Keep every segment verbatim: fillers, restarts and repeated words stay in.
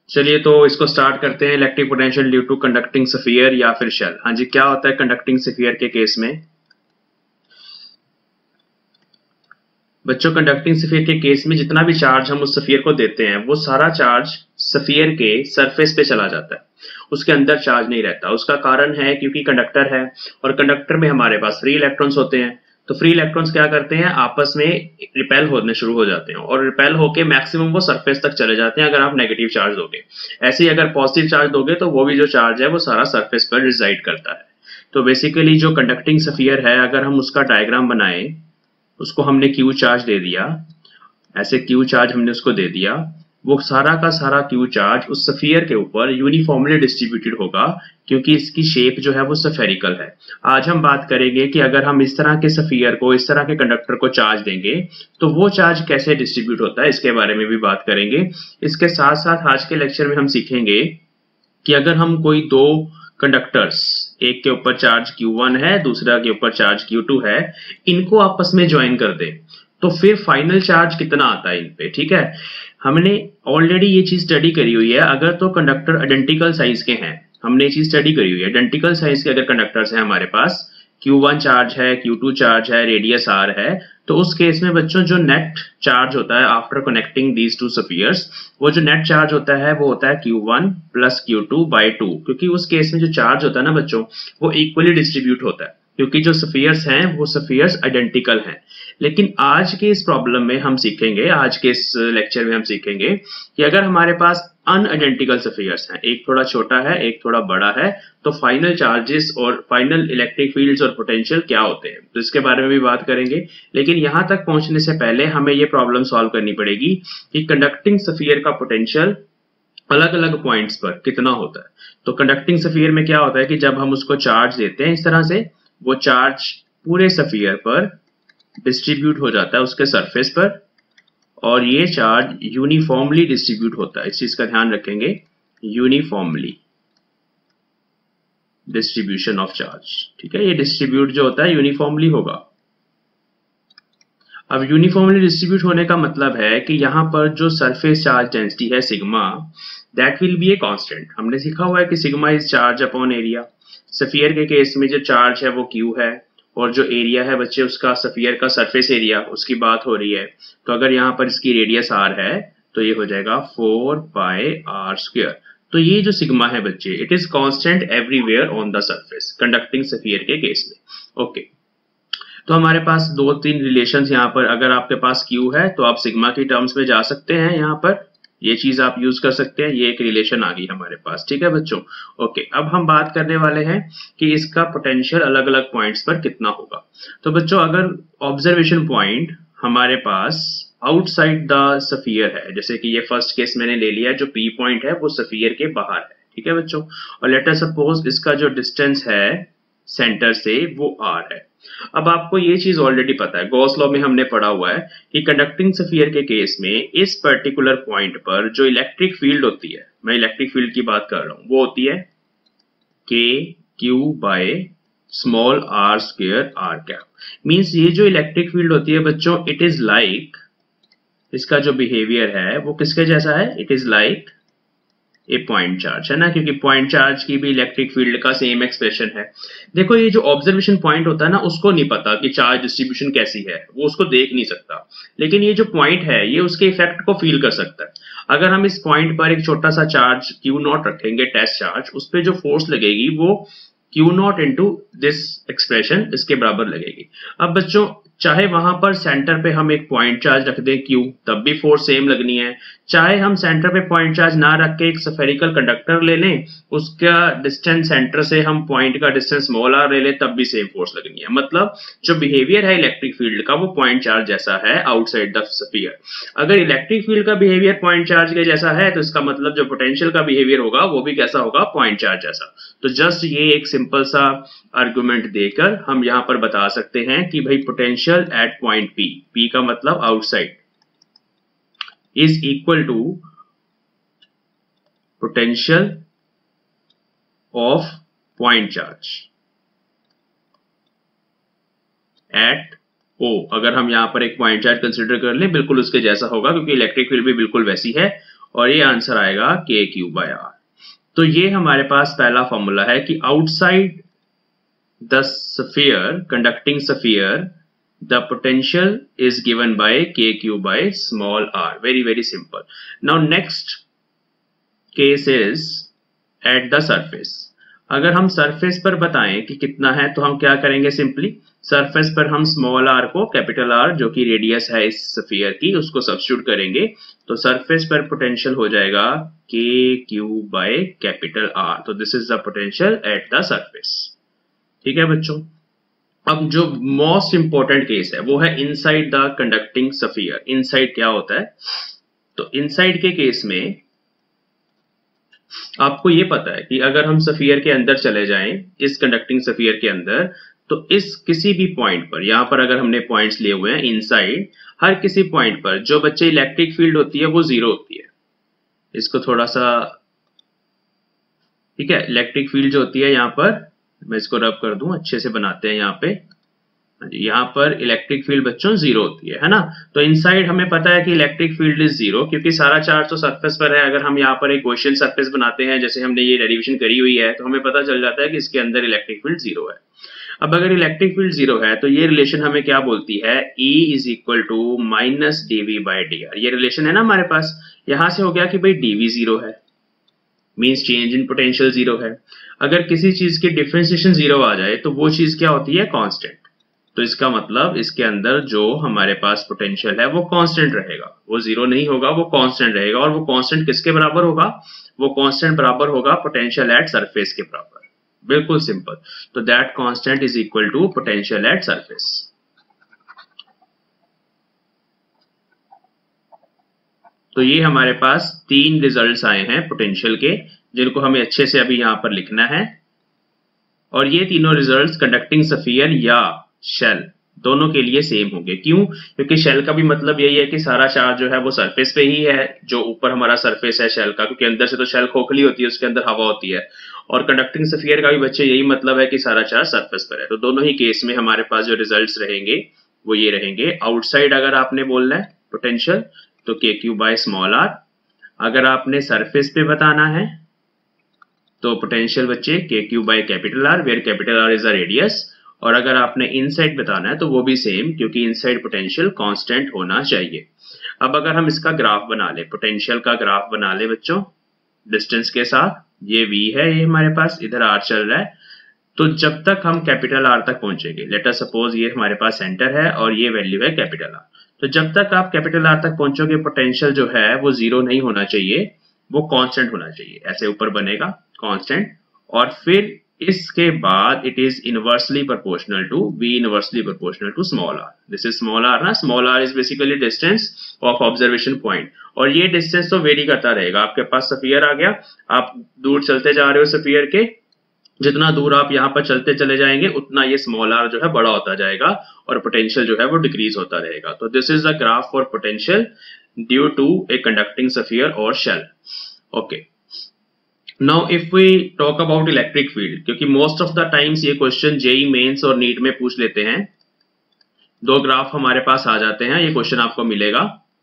चलिए तो इसको स्टार्ट करते हैं। Electric potential due to conducting sphere या फिर शेल। हाँ जी, क्या होता है कंडक्टिंग स्फीयर के केस में? बच्चों, कंडक्टिंग स्फीयर के केस में जितना भी चार्ज हम उस स्फीयर को देते हैं वो सारा चार्ज स्फीयर के सरफेस पे चला जाता है, उसके अंदर चार्ज नहीं रहता। उसका कारण है क्योंकि कंडक्टर है और कंडक्टर में हमारे पास फ्री इलेक्ट्रॉन्स होते हैं। तो फ्री इलेक्ट्रॉन्स क्या करते हैं, आपस में रिपेल होने शुरू हो जाते हैं और रिपेल होके मैक्सिमम वो सरफेस तक चले जाते हैं अगर आप नेगेटिव चार्ज दोगे। ऐसे ही अगर पॉजिटिव चार्ज दोगे तो वो भी जो चार्ज है वो सारा सरफेस पर रिजाइड करता है। तो बेसिकली जो कंडक्टिंग स्फीयर है, अगर हम उसका डायग्राम बनाए, उसको हमने क्यू चार्ज दे दिया, ऐसे क्यू चार्ज हमने उसको दे दिया, वो सारा का सारा क्यू चार्ज उस स्फीयर के ऊपर यूनिफॉर्मली डिस्ट्रीब्यूटेड होगा क्योंकि इसकी शेप जो है वो स्फेरिकल है। आज हम बात करेंगे कि अगर हम इस तरह के स्फीयर को, इस तरह के कंडक्टर को चार्ज देंगे तो वो चार्ज कैसे डिस्ट्रीब्यूट होता है, इसके बारे में भी बात करेंगे। इसके साथ साथ आज के लेक्चर में हम सीखेंगे कि अगर हम कोई दो कंडक्टर्स, एक के ऊपर चार्ज क्यू वन है, दूसरा के ऊपर चार्ज क्यू टू है, इनको आपस में ज्वाइन कर दे तो फिर फाइनल चार्ज कितना आता है इन पे। ठीक है, हमने ऑलरेडी ये चीज स्टडी करी हुई है। अगर तो कंडक्टर आइडेंटिकल साइज के हैं, हमने ये चीज स्टडी करी हुई है, आइडेंटिकल साइज के अगर कंडक्टर्स हैं हमारे पास, क्यू वन चार्ज है, क्यू टू चार्ज है, रेडियस आर है, तो उस केस में बच्चों जो नेट चार्ज होता है after connecting these two spheres, वो जो नेट चार्ज होता है वो होता है Q one plus Q two by two, क्योंकि उस केस में जो चार्ज होता है ना बच्चों, वो इक्वली डिस्ट्रीब्यूट होता है क्योंकि जो स्फीयर्स हैं वो स्फीयर्स आइडेंटिकल हैं। लेकिन आज के इस प्रॉब्लम में हम सीखेंगे, आज के इस लेक्चर में हम सीखेंगे कि अगर हमारे पास अनआइडेंटिकल स्फीयर्स हैं, एक थोड़ा छोटा है एक थोड़ा बड़ा है, तो फाइनल चार्जेस और फाइनल इलेक्ट्रिक फील्ड्स और पोटेंशियल क्या होते हैं, तो इसके बारे में भी बात करेंगे। लेकिन यहां तक पहुंचने से पहले हमें ये प्रॉब्लम सॉल्व करनी पड़ेगी कि कंडक्टिंग स्फीयर का पोटेंशियल अलग अलग पॉइंट्स पर कितना होता है। तो कंडक्टिंग स्फीयर में क्या होता है कि जब हम उसको चार्ज देते हैं इस तरह से, वो चार्ज पूरे स्फीयर पर डिस्ट्रीब्यूट हो जाता है उसके सरफेस पर, और ये चार्ज यूनिफॉर्मली डिस्ट्रीब्यूट होता है। इस चीज का ध्यान रखेंगे, यूनिफॉर्मली डिस्ट्रीब्यूशन ऑफ चार्ज। ठीक है, ये डिस्ट्रीब्यूट जो होता है यूनिफॉर्मली होगा। अब यूनिफॉर्मली डिस्ट्रीब्यूट होने का मतलब है कि यहां पर जो सरफेस चार्ज डेंसिटी है sigma, that will be a constant. हमने सीखा हुआ है कि sigma is charge upon area. Sphere के केस में जो चार्ज है वो क्यू है और जो एरिया है बच्चे उसका, स्फीयर का सरफेस एरिया, उसकी बात हो रही है। तो अगर यहाँ पर इसकी रेडियस आर है तो ये हो जाएगा फोर पाई आर स्क्वायर। तो ये जो सिग्मा है बच्चे, it is constant everywhere on the surface conducting sphere के केस में। Okay okay. तो हमारे पास दो तीन रिलेशंस यहाँ पर, अगर आपके पास क्यू है तो आप सिग्मा की टर्म्स में जा सकते हैं, यहाँ पर ये चीज आप यूज कर सकते हैं, ये एक रिलेशन आ गई हमारे पास। ठीक है बच्चों, ओके। अब हम बात करने वाले हैं कि इसका पोटेंशियल अलग अलग पॉइंट्स पर कितना होगा। तो बच्चों, अगर ऑब्जर्वेशन पॉइंट हमारे पास आउटसाइड द स्फीयर है, जैसे कि ये फर्स्ट केस मैंने ले लिया, जो पी पॉइंट है वो स्फीयर के बाहर है। ठीक है बच्चों, और लेट अस सपोज इसका जो डिस्टेंस है सेंटर से वो आर है। अब आपको ये चीज ऑलरेडी पता है, गॉस लॉ में हमने पढ़ा हुआ है कि कंडक्टिंग स्फीयर के केस में इस पर्टिकुलर पॉइंट पर जो इलेक्ट्रिक फील्ड होती है, मैं इलेक्ट्रिक फील्ड की बात कर रहा हूं, वो होती है के Q by small are square R cap. Means ये जो इलेक्ट्रिक फील्ड होती है बच्चों, इट इज लाइक, इसका जो बिहेवियर है वो किसके जैसा है, it is like a point charge, है ना, क्योंकि पॉइंट चार्ज की भी इलेक्ट्रिक फील्ड का सेम एक्सप्रेशन है। देखो, ये जो ऑब्जर्वेशन पॉइंट होता है ना, उसको नहीं पता कि चार्ज डिस्ट्रीब्यूशन कैसी है, वो उसको देख नहीं सकता, लेकिन ये जो पॉइंट है ये उसके इफेक्ट को फील कर सकता है। अगर हम इस पॉइंट पर एक छोटा सा चार्ज क्यू नॉट रखेंगे, टेस्ट चार्ज, उस पर जो फोर्स लगेगी वो Q naught into this expression, इसके बराबर लगेगी। अब बच्चों, चाहे वहां पर सेंटर पे हम एक पॉइंट चार्ज रख दें क्यू, तब भी फोर्स सेम लगनी है। चाहे हम सेंटर पे पॉइंट चार्ज ना रख के एक स्फेरिकल कंडक्टर ले लें, उसका डिस्टेंस सेंटर से हम पॉइंट का डिस्टेंस स्मॉल आर ले लें, तब भी सेम फोर्स लगनी है। मतलब जो बिहेवियर है इलेक्ट्रिक फील्ड का वो पॉइंट चार्ज जैसा है आउटसाइड द स्फीयर। अगर इलेक्ट्रिक फील्ड का बिहेवियर पॉइंट चार्ज के जैसा है तो इसका मतलब जो पोटेंशियल का बिहेवियर होगा वो भी कैसा होगा, पॉइंट चार्ज जैसा। तो जस्ट ये एक सिंपल सा आर्गुमेंट देकर हम यहां पर बता सकते हैं कि भाई potential at point P, P का मतलब outside, is equal to potential of point charge at O. अगर हम यहां पर एक पॉइंट चार्ज कंसीडर कर लें, बिल्कुल उसके जैसा होगा क्योंकि इलेक्ट्रिक फील्ड भी बिल्कुल वैसी है और ये आंसर आएगा के क्यू बाय आर। तो ये हमारे पास पहला फॉर्मूला है कि outside the sphere, conducting sphere, the potential is given by kq by small r. Very very simple. Now next case is at the surface. अगर हम सरफेस पर बताएं कि कितना है तो हम क्या करेंगे, सिंपली सरफेस पर हम स्मॉल r को कैपिटल R जो कि रेडियस है इस स्फीयर की उसको सब्स्टिट्यूट करेंगे, तो सरफेस पर पोटेंशियल हो जाएगा k Q by capital R. तो this is the potential at the surface. ठीक है बच्चों। अब जो मोस्ट इंपॉर्टेंट केस है वो है inside the conducting sphere. Inside क्या होता है, तो इनसाइड के केस में आपको ये पता है कि अगर हम स्फीयर के अंदर चले जाएं, इस कंडक्टिंग स्फीयर के अंदर, तो इस किसी भी पॉइंट पर, यहां पर अगर हमने पॉइंट्स लिए हुए हैं इनसाइड, हर किसी पॉइंट पर जो बच्चे इलेक्ट्रिक फील्ड होती है वो जीरो होती है। इसको थोड़ा सा, ठीक है, इलेक्ट्रिक फील्ड जो होती है यहाँ पर मैं इसको रब कर दूं, अच्छे से बनाते हैं यहाँ पे। यहाँ पर इलेक्ट्रिक फील्ड बच्चों जीरो होती है है ना। तो इनसाइड हमें पता है कि इलेक्ट्रिक फील्ड इज जीरो, क्योंकि सारा चार्ज तो सरफेस पर है। अगर हम यहाँ पर एक गॉसियन सरफेस बनाते हैं जैसे हमने ये डेरिवेशन करी हुई है, तो हमें पता चल जाता है कि इसके अंदर इलेक्ट्रिक फील्ड जीरो है। अब अगर इलेक्ट्रिक फील्ड जीरो है तो ये रिलेशन हमें क्या बोलती है, E is equal to minus d V by d r. ये रिलेशन है ना हमारे पास। यहां से हो गया कि भाई डीवी जीरो है, means change in potential zero है। अगर किसी चीज की डिफरेंशिएशन जीरो आ जाए तो वो चीज क्या होती है, कांस्टेंट। तो इसका मतलब इसके अंदर जो हमारे पास पोटेंशियल है वो कांस्टेंट रहेगा, वो जीरो नहीं होगा, वो कांस्टेंट रहेगा। और वो कांस्टेंट किसके बराबर होगा, वो कांस्टेंट बराबर होगा पोटेंशियल एट सरफेस के बराबर। बिल्कुल सिंपल। तो that constant is equal to potential at surface. तो ये हमारे पास तीन रिजल्ट्स आए हैं पोटेंशियल के, जिनको हमें अच्छे से अभी यहां पर लिखना है। और ये तीनों रिजल्ट्स कंडक्टिंग स्फीयर या शेल दोनों के लिए सेम होंगे। क्यों, क्योंकि शेल का भी मतलब यही है कि सारा चार्ज जो है वो सरफेस पे ही है, जो ऊपर हमारा सरफेस है शेल का, क्योंकि अंदर से तो शेल खोखली होती है, उसके अंदर हवा होती है। और कंडक्टिंग स्फीयर का भी बच्चे यही मतलब है कि सारा चार्ज सरफेस पर है। तो दोनों ही केस में हमारे पास जो रिजल्ट्स रहेंगे वो ये रहेंगे। आउटसाइड अगर आपने बोलना है पोटेंशियल तो के क्यू बाय स्मॉल आर, अगर आपने सरफेस पे बताना है तो पोटेंशियल बच्चे k Q by capital R, where capital R is the radius. और अगर आपने इनसाइड बताना है तो वो भी सेम, क्योंकि इनसाइड पोटेंशियल कांस्टेंट होना चाहिए। अब अगर हम इसका ग्राफ बना ले, पोटेंशियल का ग्राफ बना ले बच्चों डिस्टेंस के साथ, ये v है, ये हमारे पास इधर r चल रहा है। तो जब तक हम कैपिटल R तक पहुंचेंगे, लेट अस सपोज ये हमारे पास सेंटर है और ये वैल्यू है कैपिटल R, तो जब तक आप कैपिटल R तक पहुंचोगे पोटेंशियल जो है वो जीरो नहीं होना चाहिए, वो कांस्टेंट होना चाहिए। ऐसे ऊपर बनेगा कांस्टेंट, और फिर इसके बाद it is inversely proportional to v inversely proportional to small r। This is small r ना, small r is basically distance of observation point. और ये डिस्टेंस तो वेरी करता रहेगा। आपके पास स्फीयर आ गया, आप दूर चलते जा रहे हो स्फीयर के, जितना दूर आप यहाँ पर चलते चले जाएंगे उतना ये स्मॉल r जो है बड़ा होता जाएगा और पोटेंशियल जो है वो डिक्रीज होता रहेगा। तो this is the graph for potential due to a conducting sphere और shell. Okay, now if we talk about electric field, क्योंकि मोस्ट ऑफ द टाइम्स ये क्वेश्चन जेई मेंस और नीट में पूछ लेते हैं। दो ग्राफ हमारे पास आ जाते हैं, ये क्वेश्चन आपको मिलेगा,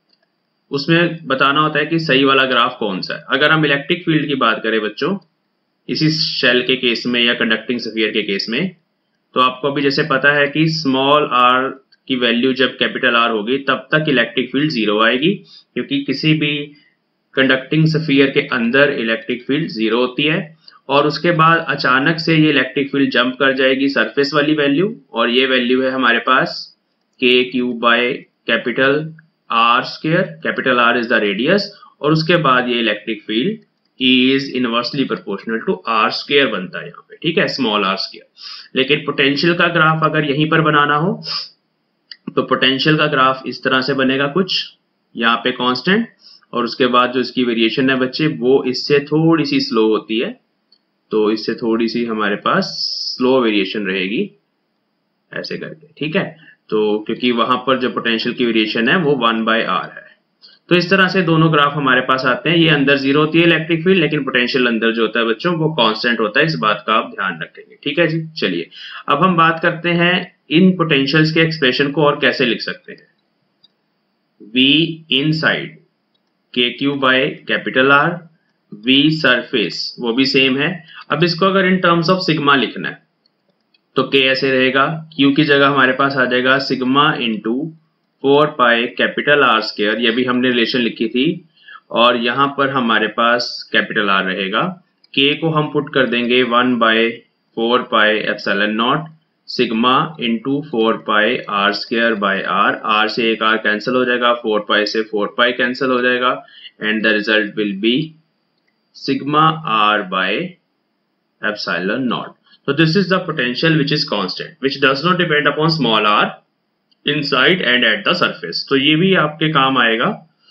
उसमें बताना होता है कि सही वाला ग्राफ कौन सा है। अगर हम इलेक्ट्रिक फील्ड की बात करें बच्चों, इसी शेल के केस में या कंडक्टिंग स्फीयर के केस में, तो आपको अभी जैसे पता है कि स्मॉल r की वैल्यू जब कैपिटल R होगी तब तक इलेक्ट्रिक फील्ड जीरो आएगी, क्योंकि किसी भी कंडक्टिंग स्फीयर के अंदर इलेक्ट्रिक फील्ड जीरो होती है। और उसके बाद अचानक से ये इलेक्ट्रिक फील्ड जंप कर जाएगी सरफेस वाली वैल्यू, और ये वैल्यू है हमारे पास k Q by capital R square, capital R is the radius, और उसके बाद ये electric field is inversely proportional to are square बनता है यहाँ पे, ठीक है, स्मॉल आर स्क्वायर। लेकिन पोटेंशियल का ग्राफ अगर यहीं पर बनाना हो तो पोटेंशियल का ग्राफ इस तरह से बनेगा कुछ, यहाँ पे कांस्टेंट, और उसके बाद जो इसकी वेरिएशन है बच्चे वो इससे थोड़ी सी स्लो होती है, तो इससे थोड़ी सी हमारे पास स्लो वेरिएशन रहेगी ऐसे करके, ठीक है। तो क्योंकि वहां पर जो पोटेंशियल की वेरिएशन है वो वन बाय आर है। तो इस तरह से दोनों ग्राफ हमारे पास आते हैं। ये अंदर जीरो होती है इलेक्ट्रिक फील्ड, लेकिन पोटेंशियल अंदर जो होता है बच्चों वो कांस्टेंट होता है। इस बात का आप ध्यान रखेंगे, ठीक है जी। चलिए अब हम बात करते हैं इन पोटेंशियल्स के एक्सप्रेशन को और कैसे लिख सकते हैं। V inside k Q by capital R, V surface वो भी सेम है। अब इसको अगर इन टर्म्स ऑफ सिग्मा लिखना है तो के ऐसे रहेगा, क्यू की जगह हमारे पास आ जाएगा sigma into four pi capital R square, ये भी हमने रिलेशन लिखी थी, और यहाँ पर हमारे पास कैपिटल आर रहेगा। के को हम पुट कर देंगे one by four pi epsilon naught sigma into four pi are square by r, r से एक आर कैंसिल हो जाएगा, फोर पाई से फोर पाई कैंसिल हो जाएगा, and the result will be sigma r by epsilon naught. So this is the potential which is constant, which does not depend upon small r inside and at the surface. तो ये भी आपके काम आएगा,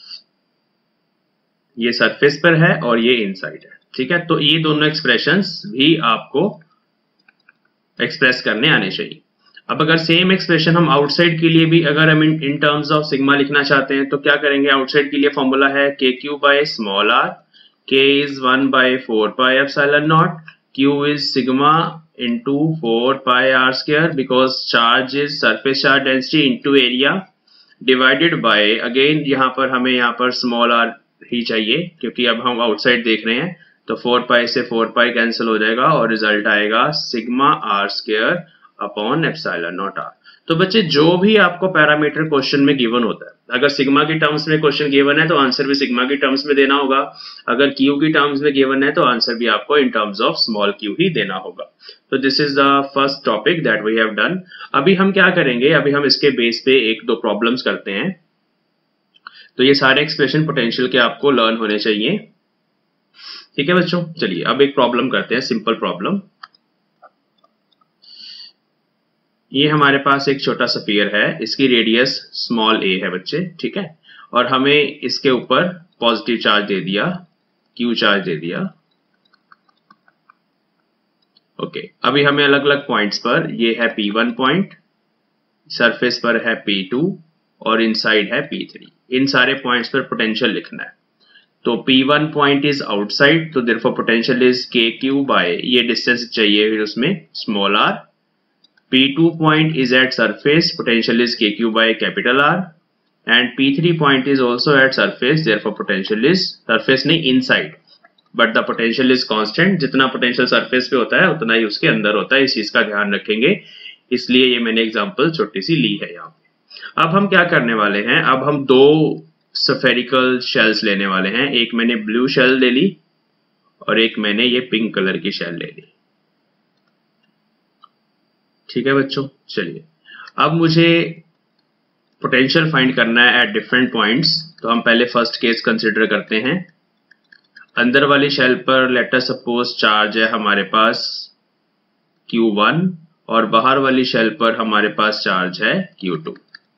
ये surface पर है और ये इनसाइड है, ठीक है। तो ये दोनों एक्सप्रेशंस भी आपको एक्सप्रेस करने आने चाहिए। अब अगर सेम एक्सप्रेशन हम आउटसाइड के लिए भी अगर हम इन टर्म्स ऑफ सिग्मा लिखना चाहते हैं तो क्या करेंगे, आउटसाइड के लिए फॉर्मूला है के Q by small r, k is one by four pi epsilon naught, Q is sigma into four pi r square because charge is surface charge density into area divided by, again यहाँ पर हमें यहाँ पर small r ही चाहिए क्योंकि अब हम outside देख रहे हैं, तो फोर पाई से फोर पाई कैंसिल हो जाएगा और रिजल्ट आएगा sigma r square upon epsilon naught r। तो बच्चे जो भी आपको पैरामीटर क्वेश्चन में गिवन होता है, अगर सिग्मा की टर्म्स में क्वेश्चन गिवन है तो आंसर भी सिग्मा की टर्म्स में देना होगा, अगर क्यू की टर्म्स में गिवन है तो आंसर भी आपको in terms of small q ही देना होगा। तो this is the first topic that we have done. अभी हम क्या करेंगे, अभी हम इसके बेस पे एक दो प्रॉब्लम्स करते हैं। तो ये सारे एक्सप्रेशन पोटेंशियल के आपको लर्न होने चाहिए, ठीक है बच्चों। चलिए अब एक प्रॉब्लम करते हैं, सिंपल प्रॉब्लम। ये हमारे पास एक छोटा सा स्फीयर है, इसकी रेडियस स्मॉल ए है बच्चे, ठीक है, और हमें इसके ऊपर पॉजिटिव चार्ज दे दिया, क्यू चार्ज दे दिया। ओके, अभी हमें अलग अलग पॉइंट्स पर, ये है पी वन पॉइंट, सरफेस पर है पी टू और इनसाइड है पी थ्री, इन सारे पॉइंट्स पर पोटेंशियल लिखना है। तो P one point is outside, तो देयरफॉर पोटेंशियल इज के क्यू बाय, ये डिस्टेंस चाहिए फिर उसमें small r. P two point is at surface, potential is K Q by capital R, and P three point is also at surface, therefore potential is surface नहीं inside, but the potential is constant, जितना potential surface पे होता है उतना ही उसके अंदर होता है, इस चीज का ध्यान रखेंगे, इसलिए ये मैंने एग्जांपल छोटी सी ली है यहाँ पे। अब हम क्या करने वाले हैं, अब हम दो spherical shells लेने वाले हैं, एक मैंने ब्लू शेल ले ली और एक मैंने ये पिंक कलर की शेल ले ली, ठीक है बच्चों। चलिए अब मुझे पोटेंशियल फाइंड करना है एट डिफरेंट पॉइंट्स, तो हम पहले फर्स्ट केस कंसिडर करते हैं। अंदर वाली शेल पर लेट अस सपोज चार्ज है हमारे पास क्यू वन और बाहर वाली शेल पर हमारे पास चार्ज है क्यू टू।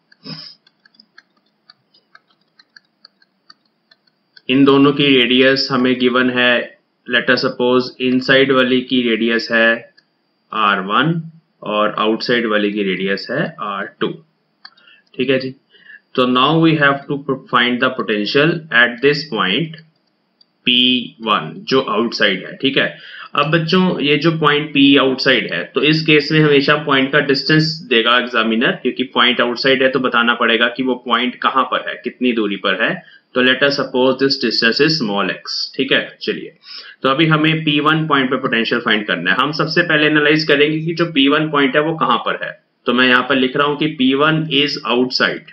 इन दोनों की रेडियस हमें गिवन है, लेट अस सपोज इनसाइड वाली की रेडियस है आर वन और आउटसाइड वाली की रेडियस है आर टू, ठीक है जी। तो now we have to find the potential at this point P one जो आउटसाइड है, ठीक है। अब बच्चों ये जो पॉइंट P आउटसाइड है, तो इस केस में हमेशा पॉइंट का डिस्टेंस देगा एग्जामिनर, क्योंकि पॉइंट आउटसाइड है तो बताना पड़ेगा कि वो पॉइंट कहां पर है, कितनी दूरी पर है। तो let us suppose this distance is small x, ठीक है। चलिए तो अभी हमें पी वन पॉइंट पे पोटेंशियल फाइंड करना है। हम सबसे पहले एनालाइज करेंगे कि जो पी वन पॉइंट है वो कहां पर है। तो मैं यहां पर लिख रहा हूं कि P one is outside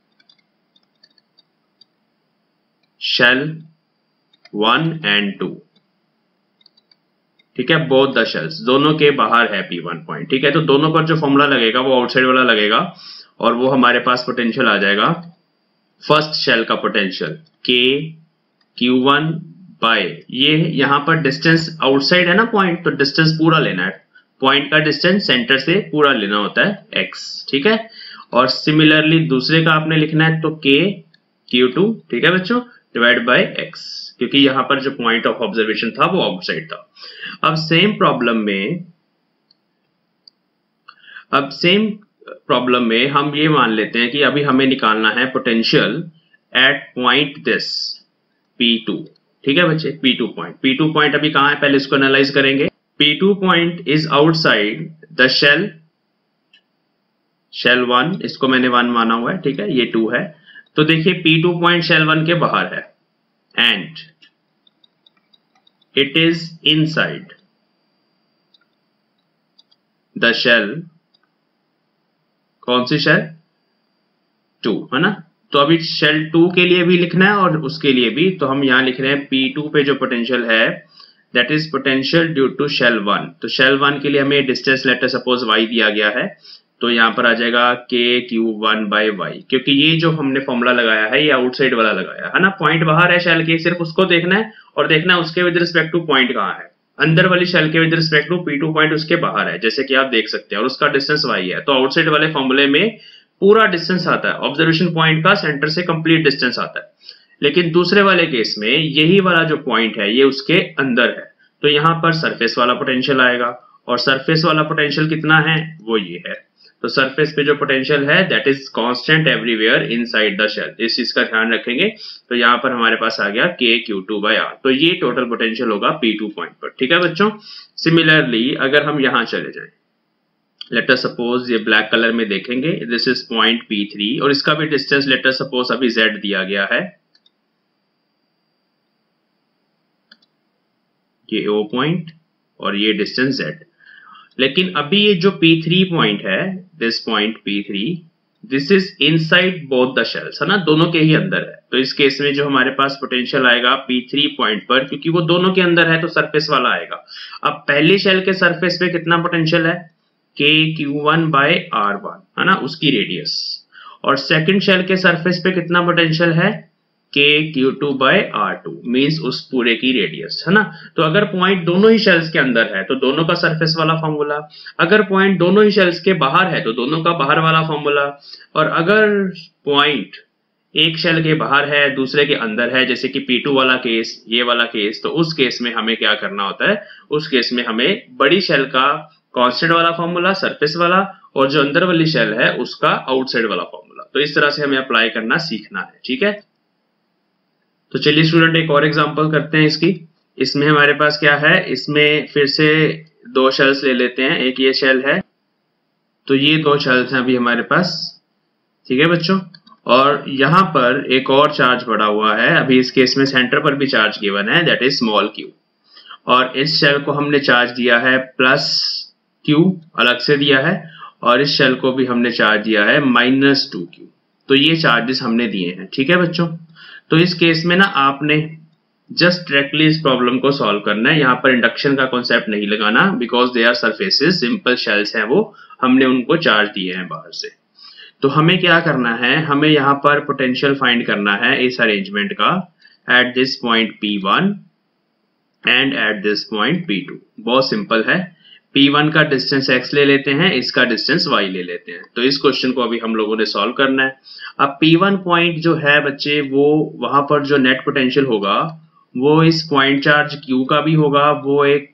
shell one and two, ठीक है, बोथ द शेल्स, दोनों के बाहर है पी वन पॉइंट, ठीक है। तो दोनों पर जो फॉर्मूला लगेगा वो आउटसाइड वाला लगेगा और वो हमारे पास पोटेंशियल आ जाएगा फर्स्ट शेल का potential k Q one by, ये यहां पर डिस्टेंस आउटसाइड है ना पॉइंट, तो डिस्टेंस पूरा लेना है, पॉइंट का डिस्टेंस सेंटर से पूरा लेना होता है x, ठीक है। और सिमिलरली दूसरे का आपने लिखना है तो k क्यू टू, ठीक है बच्चों, डिवाइड बाय x, क्योंकि यहां पर जो पॉइंट ऑफ ऑब्जर्वेशन था वो आउटसाइड था। अब सेम प्रॉब्लम में अब सेम प्रॉब्लम में हम ये मान लेते हैं कि अभी हमें निकालना है potential at point this P two, ठीक है बच्चे, P two point. P two point अभी कहां है, पहले इसको एनालाइज करेंगे। P two point is outside the shell, shell one, इसको मैंने वन माना हुआ है, ठीक है, ये टू है। तो देखिए P two point shell one के बाहर है, and it is inside the shell, कौन सी शेल, टू, है ना। तो अभी शेल टू के लिए भी लिखना है और उसके लिए भी, तो हम यहाँ लिख रहे हैं पी टू पे जो पोटेंशियल है that is potential due to shell one. तो शेल वन के लिए हमें डिस्टेंस लेटर सपोज y दिया गया है, तो यहाँ पर आ जाएगा k Q one by Y, क्योंकि ये जो हमने फॉर्मूला लगाया है ये आउटसाइड वाला लगाया है ना। पॉइंट बाहर है शेल के, सिर्फ उसको देखना है और देखना है उसके विद रिस्पेक्ट टू पॉइंट कहाँ है। अंदर वाली शेल के with respect to P two point उसके बाहर है, जैसे कि आप देख सकते हैं, और उसका डिस्टेंस y है। तो आउटसाइड वाले फॉर्मूले में पूरा डिस्टेंस आता है, ऑब्जर्वेशन पॉइंट का सेंटर से कंप्लीट डिस्टेंस आता है। लेकिन दूसरे वाले केस में यही वाला जो पॉइंट है ये उसके अंदर है, तो यहाँ पर सरफेस वाला पोटेंशियल आएगा, और सरफेस वाला पोटेंशियल कितना है वो ये है। तो सरफेस पे जो पोटेंशियल है that is constant everywhere inside the shell, इस चीज का ध्यान रखेंगे। तो यहाँ पर हमारे पास आ गया के क्यू टू बाई आर, तो ये टोटल पोटेंशियल होगा पी टू पॉइंट पर। ठीक है बच्चों, सिमिलरली अगर हम यहाँ चले जाएं, लेट अस सपोज ये ब्लैक कलर में देखेंगे, this is point P three और इसका भी डिस्टेंस लेट अस सपोज अभी z दिया गया है, ये O पॉइंट और ये डिस्टेंस z। लेकिन अभी ये जो पी थ्री पॉइंट है, this point P three, this is inside both the shells, है ना, दोनों के ही अंदर है। तो इस केस में जो हमारे पास पोटेंशियल आएगा पी थ्री पॉइंट पर, क्योंकि वो दोनों के अंदर है तो सरफेस वाला आएगा। अब पहली शेल के सरफेस पे कितना पोटेंशियल है, के Q one by are one, है ना, उसकी रेडियस। और सेकंड शेल के सरफेस पे कितना पोटेंशियल है, के Q two by are two, means उस पूरे की रेडियस, है ना। तो अगर पॉइंट दोनों ही शेल्स के अंदर है तो दोनों का सरफेस वाला फॉर्मूला, अगर पॉइंट दोनों ही शेल्स के बाहर है तो दोनों का बाहर वाला फॉर्मूला, और अगर पॉइंट एक शेल के बाहर है दूसरे के अंदर है, जैसे कि पी टू वाला केस, ये वाला केस, तो उस केस में हमें क्या करना होता है, उस केस में हमें बड़ी शेल का कांस्टेंट वाला फॉर्मूला सरफेस वाला, और जो अंदर वाली शेल है उसका आउटसाइड वाला फॉर्मूला। तो इस तरह से हमें अप्लाई करना सीखना है। ठीक है, तो चलिए स्टूडेंट एक और एग्जांपल करते हैं इसकी। इसमें हमारे पास क्या है, इसमें फिर से दो शेल्स ले लेते हैं, एक ये शेल है, तो ये दो शेल्स हैं अभी हमारे पास। ठीक है बच्चों, और यहाँ पर एक और चार्ज पड़ा हुआ है, अभी इस केस में सेंटर पर भी चार्ज गिवन है दैट इज स्मॉल क्यू, और इस शेल को हमने चार्ज दिया है प्लस क्यू, अलग से दिया है, और इस शेल को भी हमने चार्ज दिया है माइनस टू क्यू। तो ये चार्जेस हमने दिए हैं। ठीक है बच्चों, तो इस केस में ना आपने जस्ट डायरेक्टली इस प्रॉब्लम को सॉल्व करना है, यहाँ पर इंडक्शन का कॉन्सेप्ट नहीं लगाना, because they are surfaces, simple shells हैं वो, हमने उनको चार्ज दिए हैं बाहर से। तो हमें क्या करना है, हमें यहाँ पर पोटेंशियल फाइंड करना है इस अरेंजमेंट का at this point P one and at this point P two. बहुत सिंपल है, पी वन का डिस्टेंस x ले लेते हैं, इसका डिस्टेंस y ले लेते हैं। तो इस क्वेश्चन को अभी हम लोगों ने सॉल्व करना है। अब पी वन पॉइंट जो है बच्चे, वो वहां पर जो नेट पोटेंशियल होगा वो इस पॉइंट चार्ज q का भी होगा, वो एक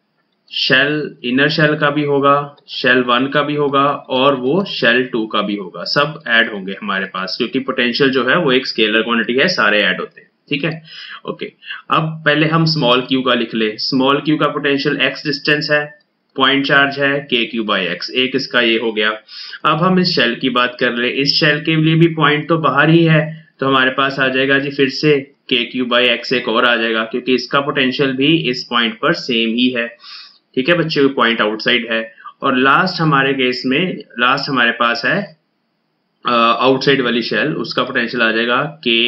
शेल इनर शेल का भी होगा, शेल वन का भी होगा, और वो शेल टू का भी होगा। सब ऐड होंगे हमारे पास, क्योंकि पोटेंशियल जो है वो एक स्केलर क्वांटिटी है, सारे ऐड होते हैं। ठीक है, ओके। अब पहले हम स्मॉल q का लिख ले। स्मॉल q का पोटेंशियल x डिस्टेंस है, पॉइंट चार्ज है के क्यू बाई एक्स, एक इसका ये हो गया। अब हम इस शेल की बात कर ले, इस शेल के लिए भी पॉइंट तो बाहर ही है, तो हमारे पास आ जाएगा जी फिर से के क्यू बाई एक्स एक और आ जाएगा, क्योंकि इसका पोटेंशियल भी इस पॉइंट पर सेम ही है। ठीक है बच्चे, पॉइंट आउटसाइड है। और लास्ट हमारे केस में, लास्ट हमारे पास है आउटसाइड वाली शेल, उसका पोटेंशियल आ जाएगा k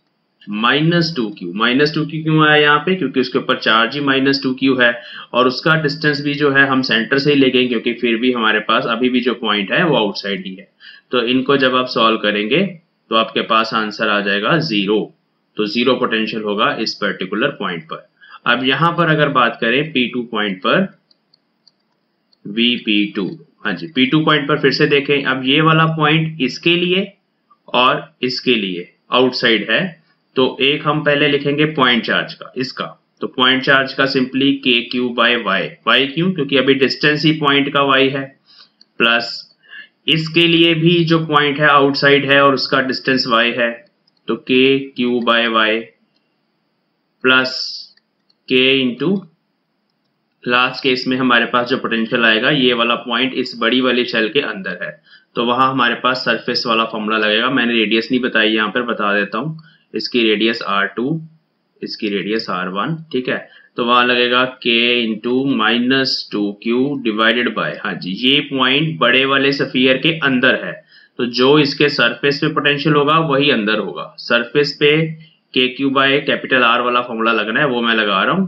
minus two q. Minus two q क्यों आया यहाँ पे, क्योंकि उसके ऊपर चार्ज ही माइनस टू क्यू है, और उसका डिस्टेंस भी जो है हम सेंटर से ही लेंगे, क्योंकि फिर भी हमारे पास अभी भी जो पॉइंट है वो आउटसाइड ही है। तो इनको जब आप सॉल्व करेंगे तो आपके पास आंसर आ जाएगा जीरो। तो जीरो पोटेंशियल होगा इस पर्टिकुलर पॉइंट पर। अब यहाँ पर अगर बात करें पी टू पॉइंट पर, वी पी टू, हाँ जी, पी टू पॉइंट पर फिर से देखें। अब ये वाला पॉइंट इसके लिए और इसके लिए आउटसाइड है, तो एक हम पहले लिखेंगे पॉइंट चार्ज का, इसका। तो पॉइंट चार्ज का simply k Q by y, y क्यों, क्योंकि अभी डिस्टेंस ही पॉइंट का वाई है, प्लस इसके लिए भी जो पॉइंट है आउटसाइड है और उसका डिस्टेंस वाई है, तो के Q by y plus k into last case में हमारे पास जो पोटेंशियल आएगा, ये वाला पॉइंट इस बड़ी वाली शेल के अंदर है, तो वहां हमारे पास सरफेस वाला फॉर्मूला लगेगा। मैंने रेडियस नहीं बताई, यहाँ पर बता देता हूँ। इसकी रेडियस आर टू इसकी रेडियस आर वन, ठीक है। तो वहां लगेगा k into minus two q divided by, हाँ जी, ये पॉइंट बड़े वाले सफियर के अंदर है, तो जो इसके सरफेस पे पोटेंशियल होगा वही अंदर होगा। सरफेस पे k Q by capital R वाला फॉर्मूला लगना है, वो मैं लगा रहा हूं।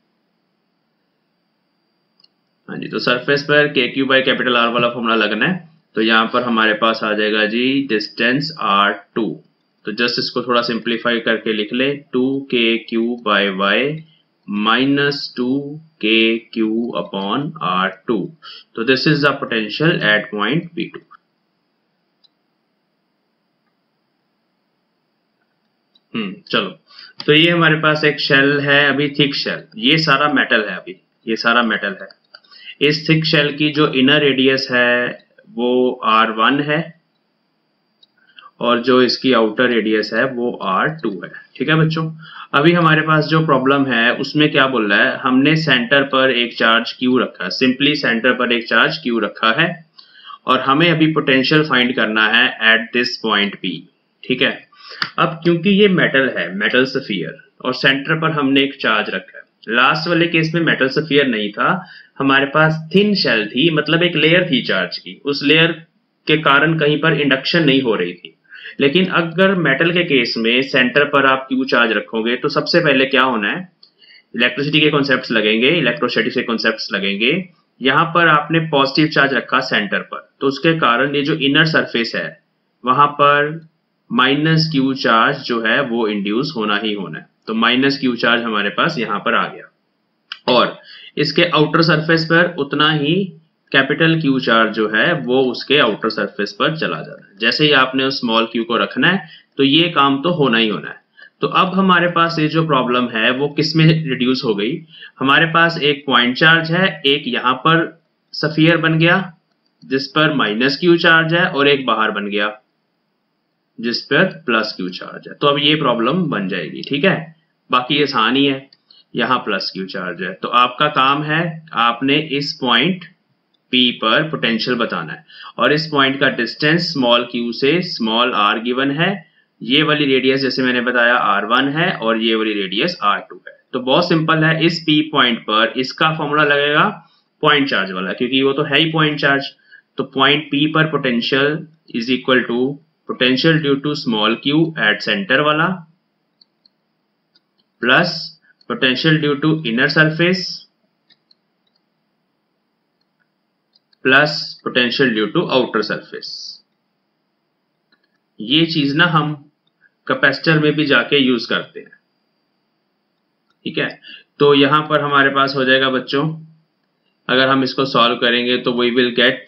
हाँ जी, तो सरफेस पर k Q by capital R वाला फॉर्मूला लगना है। तो यहाँ पर हमारे पास आ जाएगा जी डिस्टेंस आर टू। तो जस्ट इसको थोड़ा सिंप्लीफाई करके लिख ले, टू के Q by y minus two के क्यू अपॉन आर टू। तो this is the potential at point P two. हम्म चलो, तो ये हमारे पास एक शेल है अभी, थिक शेल, ये सारा मेटल है, अभी ये सारा मेटल है। इस थिक शेल की जो इनर रेडियस है वो आर वन है और जो इसकी आउटर रेडियस है वो आर टू है, ठीक है बच्चों। अभी हमारे पास जो प्रॉब्लम है उसमें क्या बोल रहा है, हमने सेंटर पर एक चार्ज क्यू रखा है, सिंपली सेंटर पर एक चार्ज क्यू रखा है और हमें अभी पोटेंशियल फाइंड करना है एट दिस पॉइंट पी, ठीक है। अब क्योंकि ये मेटल है, मेटल सफियर, और सेंटर पर हमने एक चार्ज रखा है। लास्ट वाले केस में मेटल सफियर नहीं था, हमारे पास थिन शेल थी, मतलब एक लेयर थी चार्ज की, उस लेयर के कारण कहीं पर इंडक्शन नहीं हो रही थी। लेकिन अगर मेटल के केस में सेंटर पर आप क्यू चार्ज रखोगे तो सबसे पहले क्या होना है, इलेक्ट्रिसिटी के कॉन्सेप्ट्स लगेंगे, इलेक्ट्रोस्टैटिक के कॉन्सेप्ट्स लगेंगे। यहां पर आपने पॉजिटिव चार्ज रखा सेंटर पर, तो उसके कारण ये जो इनर सरफेस है वहां पर माइनस क्यू चार्ज जो है वो इंड्यूस होना ही होना है। तो माइनस क्यू चार्ज हमारे पास यहां पर आ गया और इसके आउटर सरफेस पर उतना ही कैपिटल क्यू चार्ज जो है वो उसके आउटर सरफेस पर चला जाता है। जैसे ही आपने उस स्मॉल क्यू को रखना है तो ये काम तो होना ही होना है। तो अब हमारे पास ये जो प्रॉब्लम है वो किस में रिड्यूस हो गई, हमारे पास एक पॉइंट चार्ज है, एक यहां पर सफियर बन गया जिस पर माइनस क्यू चार्ज है और एक बाहर बन गया जिस पर प्लस क्यू चार्ज है। तो अब ये प्रॉब्लम बन जाएगी, ठीक है। बाकी आसान ही है, यहां प्लस क्यू चार्ज है, तो आपका काम है आपने इस पॉइंट P पर पोटेंशियल बताना है और इस पॉइंट का डिस्टेंस स्मॉल q से स्मॉल r गिवन है। ये वाली रेडियस जैसे मैंने बताया आर वन है और ये वाली रेडियस आर टू है। तो बहुत सिंपल है, इस P पॉइंट पर इसका फॉर्मूला लगेगा पॉइंट चार्ज वाला, क्योंकि वो तो है ही पॉइंट चार्ज। तो पॉइंट P पर potential is equal to potential due to small q at centre वाला plus potential due to inner surface plus potential due to outer surface. ये चीज ना हम कैपेसिटर में भी जाके यूज करते हैं, ठीक है। तो यहां पर हमारे पास हो जाएगा बच्चों, अगर हम इसको सॉल्व करेंगे तो we will get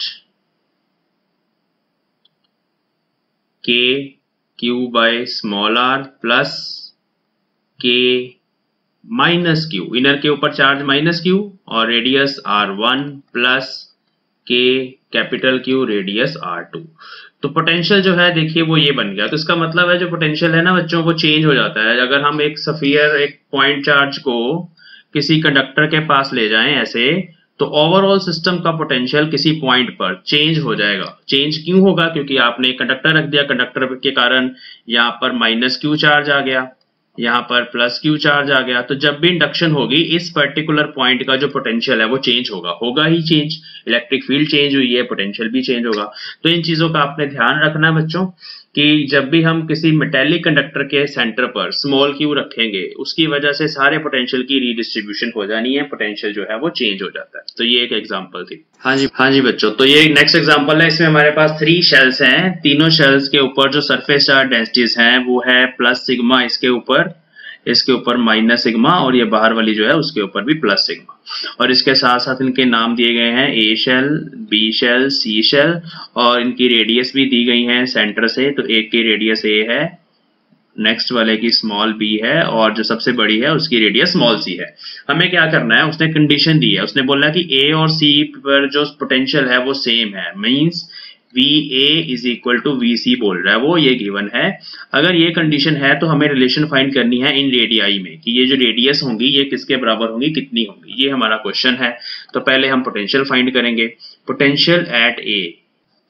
k Q by small r plus k minus q, inner के ऊपर चार्ज माइनस क्यू और radius r one plus k capital q radius r two. तो पोटेंशियल जो है देखिए वो ये बन गया। तो इसका मतलब है जो पोटेंशियल है ना बच्चों वो चेंज हो जाता है। अगर हम एक सफियर एक पॉइंट चार्ज को किसी कंडक्टर के पास ले जाएं ऐसे, तो ओवरऑल सिस्टम का पोटेंशियल किसी पॉइंट पर चेंज हो जाएगा। चेंज क्यों होगा, क्योंकि आपने एक कंडक्टर रख दिया, कंडक्टर के कारण यहाँ पर माइनस क्यू चार्ज आ गया, यहाँ पर प्लस क्यू चार्ज आ गया। तो जब भी इंडक्शन होगी इस पर्टिकुलर पॉइंट का जो पोटेंशियल है वो चेंज होगा, होगा ही चेंज। इलेक्ट्रिक फील्ड चेंज हुई है, पोटेंशियल भी चेंज होगा। तो इन चीजों का आपने ध्यान रखना बच्चों कि जब भी हम किसी मेटेलिक कंडक्टर के सेंटर पर स्मॉल क्यू रखेंगे उसकी वजह से सारे पोटेंशियल की रीडिस्ट्रीब्यूशन हो जानी है, पोटेंशियल जो है वो चेंज हो जाता है। तो ये एक एग्जांपल थी। हाँ जी हाँ जी बच्चों, तो ये नेक्स्ट एग्जांपल है। इसमें हमारे पास थ्री शेल्स हैं, तीनों शेल्स के ऊपर जो सरफेस चार्ज डेंसिटीज हैं वो है प्लस सिग्मा, इसके ऊपर इसके ऊपर माइनस सिग्मा और ये बाहर वाली जो है उसके ऊपर भी प्लस सिग्मा। और इसके साथ साथ इनके नाम दिए गए हैं A shell, B shell, C shell और इनकी रेडियस भी दी गई है सेंटर से। तो एक की रेडियस ए है, नेक्स्ट वाले की स्मॉल बी है और जो सबसे बड़ी है उसकी रेडियस स्मॉल सी है। हमें क्या करना है, उसने कंडीशन दी है, उसने बोला कि ए और सी पर जो पोटेंशियल है वो सेम है, means V A is equal to V C बोल रहा है वो, ये गिवन है। अगर ये कंडीशन है तो हमें रिलेशन फाइंड करनी है इन रेडियाई में कि ये जो रेडियस होंगी ये किसके बराबर होंगी, कितनी होंगी, ये हमारा क्वेश्चन है। तो पहले हम पोटेंशियल फाइंड करेंगे, पोटेंशियल एट ए।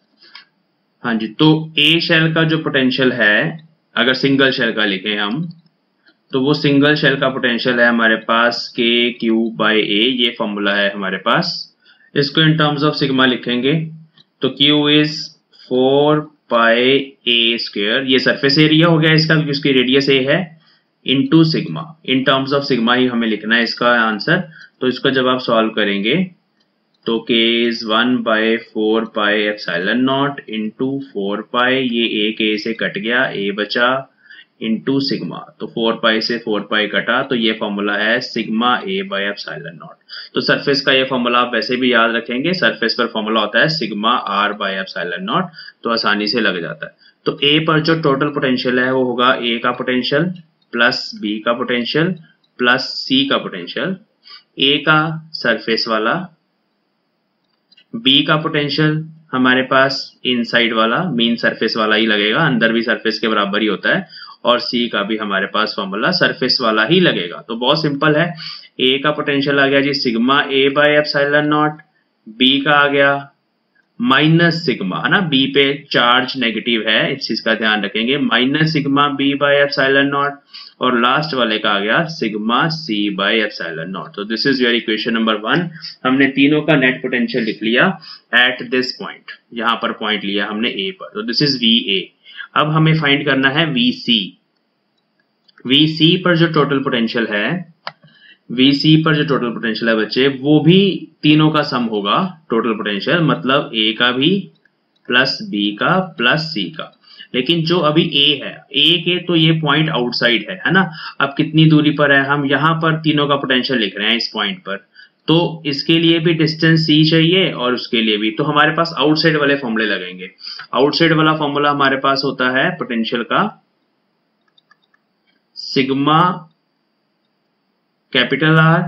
हाँ जी, तो ए शेल का जो पोटेंशियल है, अगर सिंगल शेल का लिखें हम, तो वो सिंगल शेल का पोटेंशियल है हमारे पास के क्यू बाई ए, ये फॉर्मूला है हमारे पास। इसको इन टर्म्स ऑफ सिग्मा लिखेंगे तो q is four pi a square, ये सरफेस एरिया हो गया इसका क्योंकि उसकी रेडियस ए है, into sigma. In terms of sigma ही हमें लिखना है इसका आंसर। तो इसको जब आप सॉल्व करेंगे तो k is one by four pi epsilon not into four pi, ये a k से कट गया, a बचा, इंटू सिग्मा। तो फोर पाई से फोर पाई कटा, तो ये फॉर्मूला है sigma a by epsilon naught. तो सरफेस का ये फॉर्मूला आप वैसे भी याद रखेंगे, सरफेस पर फॉर्मूला होता है sigma r by epsilon naught, तो आसानी से लग जाता है। तो a पर जो टोटल पोटेंशियल है वो होगा a का पोटेंशियल प्लस b का पोटेंशियल प्लस c का पोटेंशियल, a का सरफेस वाला, B का पोटेंशियल हमारे पास इनसाइड वाला मीन सरफेस वाला ही लगेगा, अंदर भी सरफेस के बराबर ही होता है, और C का भी हमारे पास फॉर्मूला सरफेस वाला ही लगेगा। तो बहुत सिंपल है, A का पोटेंशियल आ गया जी sigma A by epsilon naught, B का आ गया माइनस सिग्मा, है ना, B पे चार्ज नेगेटिव है, इस चीज का ध्यान रखेंगे, minus sigma B by epsilon naught, और लास्ट वाले का आ गया sigma C by epsilon naught. तो this is your equation number one. हमने तीनों का नेट पोटेंशियल लिख लिया एट दिस पॉइंट, यहाँ पर पॉइंट लिया हमने A पर, तो दिस इज V A। अब हमें फाइंड करना है V C। V C पर जो टोटल पोटेंशियल है, V C पर जो टोटल पोटेंशियल है बच्चे, वो भी तीनों का सम होगा टोटल पोटेंशियल, मतलब A का भी प्लस B का प्लस C का। लेकिन जो अभी A है, A के तो ये पॉइंट आउटसाइड है, है ना। अब कितनी दूरी पर है, हम यहाँ पर तीनों का पोटेंशियल लिख रहे हैं इस पॉइंट पर, तो इसके लिए भी डिस्टेंस C चाहिए और उसके लिए भी, तो हमारे पास आउटसाइड वाले फॉर्मूले लगेंगे। आउटसाइड वाला फॉर्मूला हमारे पास होता है पोटेंशियल का सिग्मा कैपिटल आर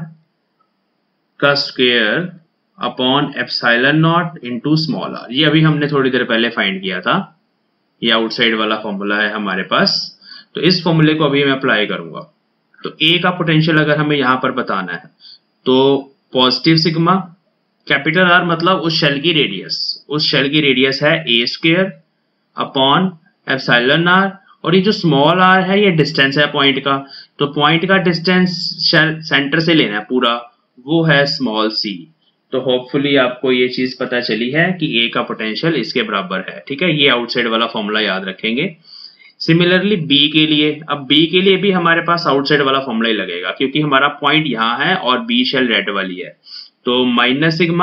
का square upon epsilon not into small R. ये अभी हमने थोड़ी देर पहले फाइंड किया था, ये आउटसाइड वाला फॉर्मूला है हमारे पास। तो इस फॉर्मूले को अभी मैं अप्लाई करूंगा। तो A का पोटेंशियल अगर हमें यहां पर बताना है तो पॉजिटिव सिग्मा कैपिटल R मतलब उस शेल की रेडियस, उस शेल की रेडियस है a square upon epsilon r, और ये जो स्मॉल r है ये डिस्टेंस है पॉइंट का, तो पॉइंट का डिस्टेंस सेंटर से लेना है पूरा, वो है स्मॉल c। तो होपफुली आपको ये चीज पता चली है कि A का पोटेंशियल इसके बराबर है, ठीक है। ये आउटसाइड वाला फॉर्मूला याद रखेंगे। सिमिलरली B के लिए, अब B के लिए भी हमारे पास आउटसाइड वाला फॉर्मूला ही लगेगा क्योंकि हमारा पॉइंट यहाँ है और B शेल रेड वाली है, तो माइनस सिग्मा,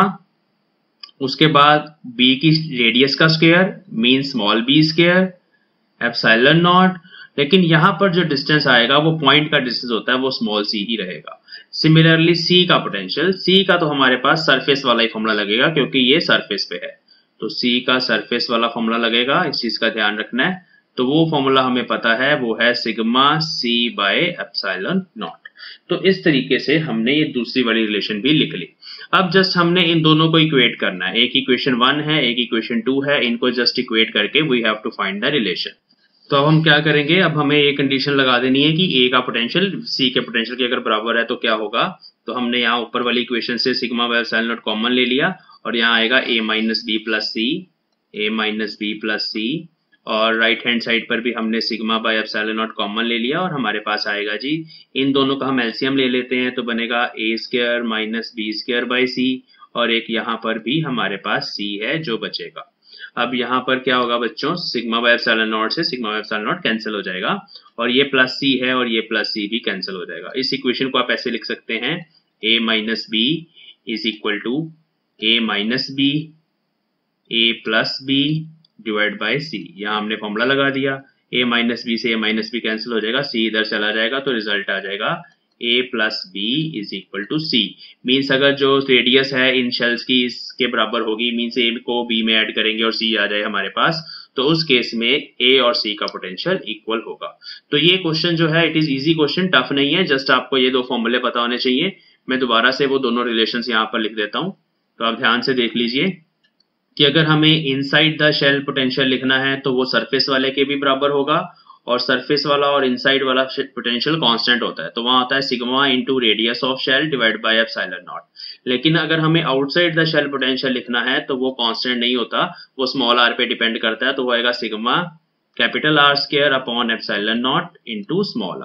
उसके बाद B की रेडियस का square mean small b square epsilon naught, लेकिन यहाँ पर जो डिस्टेंस आएगा वो पॉइंट का डिस्टेंस होता है, वो स्मॉल c ही रहेगा। सिमिलरली C का पोटेंशियल, C का तो हमारे पास सरफेस वाला ही फॉर्मूला लगेगा क्योंकि ये सरफेस पे है, तो C का सरफेस वाला फॉर्मूला लगेगा, इस चीज का ध्यान रखना है। तो वो फॉर्मूला हमें पता है, वो है sigma C by epsilon naught. तो इस तरीके से हमने ये दूसरी वाली रिलेशन भी लिख ली। अब जस्ट हमने इन दोनों को इक्वेट करना है, एक इक्वेशन वन है एक इक्वेशन टू है, इनको जस्ट इक्वेट करके we have to find the relation. तो अब हम क्या करेंगे, अब हमें ये कंडीशन लगा देनी है कि A का पोटेंशियल C के पोटेंशियल के अगर बराबर है तो क्या होगा। तो हमने यहाँ ऊपर वाली इक्वेशन से sigma by epsilon naught common ले लिया और यहाँ आएगा A minus B plus C, A minus B plus C, और राइट हैंड साइड पर भी हमने sigma by epsilon naught common ले लिया और हमारे पास आएगा जी, इन दोनों का हम एलसीएम ले लेते हैं तो बनेगा A square minus B square by C, और एक यहाँ पर भी हमारे पास C है जो बचेगा। अब यहाँ पर क्या होगा बच्चों, सिग्मा बाय एप्सिलॉन नॉट से sigma by epsilon naught cancel हो जाएगा और ये प्लस C है और ये प्लस C भी कैंसिल हो जाएगा। इस इक्वेशन को आप ऐसे लिख सकते हैं, A minus B is equal to A minus B A plus B divide by C। यहाँ हमने फॉर्मूला लगा दिया, A माइनस बी से A माइनस बी कैंसिल हो जाएगा, C इधर चला जाएगा, तो रिजल्ट आ जाएगा A plus B is equal to C. Means अगर जो रेडियस है इन शेल्स की इसके बराबर होगी, मीन्स A को B में ऐड करेंगे और C आ जाए हमारे पास, तो उस केस में A और C का पोटेंशियल इक्वल होगा। तो ये क्वेश्चन जो है it is easy question, tough नहीं है, जस्ट आपको ये दो फॉर्मूले पता होने चाहिए। मैं दोबारा से वो दोनों रिलेशंस यहाँ पर लिख देता हूँ, तो आप ध्यान से देख लीजिए कि अगर हमें इनसाइड द शेल पोटेंशियल लिखना है तो वो सरफेस वाले के भी बराबर होगा, और सरफेस वाला और इनसाइड वाला पोटेंशियल कांस्टेंट होता है, तो वहां होता है sigma into radius of shell divide by epsilon naught. लेकिन अगर हमें आउटसाइड द शेल पोटेंशियल लिखना है तो वो कांस्टेंट नहीं होता, वो स्मॉल आर पे डिपेंड करता है, तो वो आएगा sigma capital R square upon epsilon naught into small R.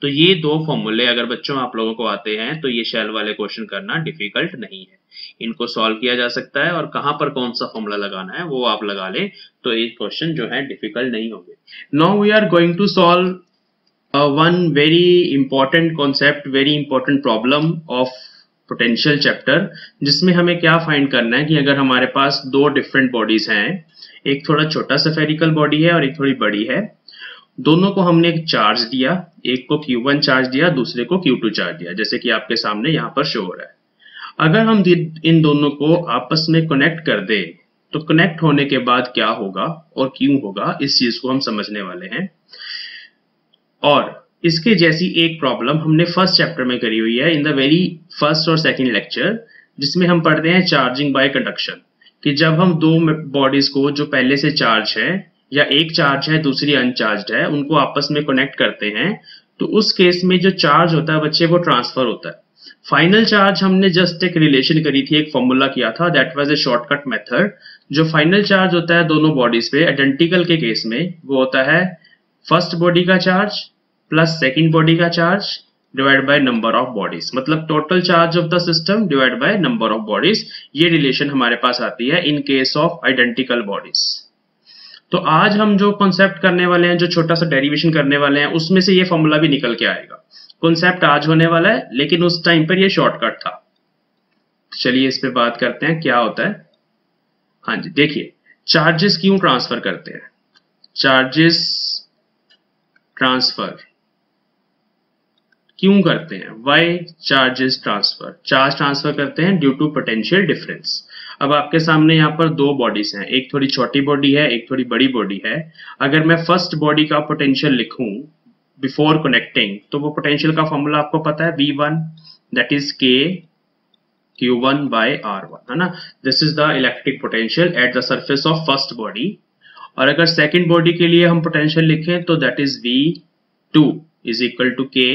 तो ये दो फॉर्मूले अगर बच्चों आप लोगों को आते हैं तो ये शेल वाले क्वेश्चन करना डिफिकल्ट नहीं है, इनको सॉल्व किया जा सकता है और कहां पर कौन सा फॉर्मूला लगाना है वो आप लगा लें तो ये क्वेश्चन जो है डिफिकल्ट नहीं होंगे। Now we are going to solve one very important concept, very important problem of potential chapter, जिसमें हमें क्या फाइंड करना है कि अगर हमारे पास दो डिफरेंट बॉडीज हैं, एक थोड़ा छोटा स्फेरिकल बॉडी है और एक थोड़ी बड़ी है, दोनों को हमने एक चार्ज दिया, एक को क्यू वन चार्ज दिया, दूसरे को क्यू टू चार्ज दिया, जैसे कि आपके सामने यहाँ पर शो हो रहा है। अगर हम इन दोनों को आपस में कनेक्ट कर दे तो कनेक्ट होने के बाद क्या होगा और क्यों होगा, इस चीज को हम समझने वाले हैं। और इसके जैसी एक प्रॉब्लम हमने फर्स्ट चैप्टर में करी हुई है इन द वेरी फर्स्ट और सेकंड लेक्चर, जिसमें हम पढ़ते हैं चार्जिंग बाय कंडक्शन, कि जब हम दो बॉडीज को जो पहले से चार्ज है या एक चार्ज है दूसरी अनचार्ज्ड है उनको आपस में कनेक्ट करते हैं तो उस केस में जो चार्ज होता है बच्चे वो ट्रांसफर होता है। फाइनल चार्ज हमने जस्ट एक रिलेशन करी थी, एक फॉर्मूला किया था, that was a shortcut method. जो फाइनल चार्ज होता है दोनों बॉडीज पे आइडेंटिकल के केस में वो होता है फर्स्ट बॉडी का चार्ज प्लस सेकेंड बॉडी का charge divide by number of bodies, मतलब total charge of the system divide by number of bodies. ये रिलेशन हमारे पास आती है in case of identical bodies. तो आज हम जो कॉन्सेप्ट करने वाले हैं, जो छोटा सा डेरिवेशन करने वाले हैं, उसमें से ये फॉर्मूला भी निकल के आएगा। कॉन्सेप्ट आज होने वाला है लेकिन उस टाइम पर ये शॉर्टकट था। चलिए इस पे बात करते हैं क्या होता है। हाँ जी, देखिए चार्जेस क्यों ट्रांसफर करते हैं, चार्जेस ट्रांसफर क्यों करते हैं, why charges transfer, charge transfer करते हैं ड्यू टू पोटेंशियल डिफरेंस। अब आपके सामने यहाँ पर दो बॉडीज हैं, एक थोड़ी छोटी बॉडी है एक थोड़ी बड़ी बॉडी है। अगर मैं फर्स्ट बॉडी का पोटेंशियल लिखूं बिफोर कनेक्टिंग तो वो पोटेंशियल का फॉर्मूला आपको पता है वी वन, दैट इज के Q one by are one, है ना। This is the electric potential at the surface of first body. और अगर सेकेंड बॉडी के लिए हम पोटेंशियल लिखें तो that is V two is equal to के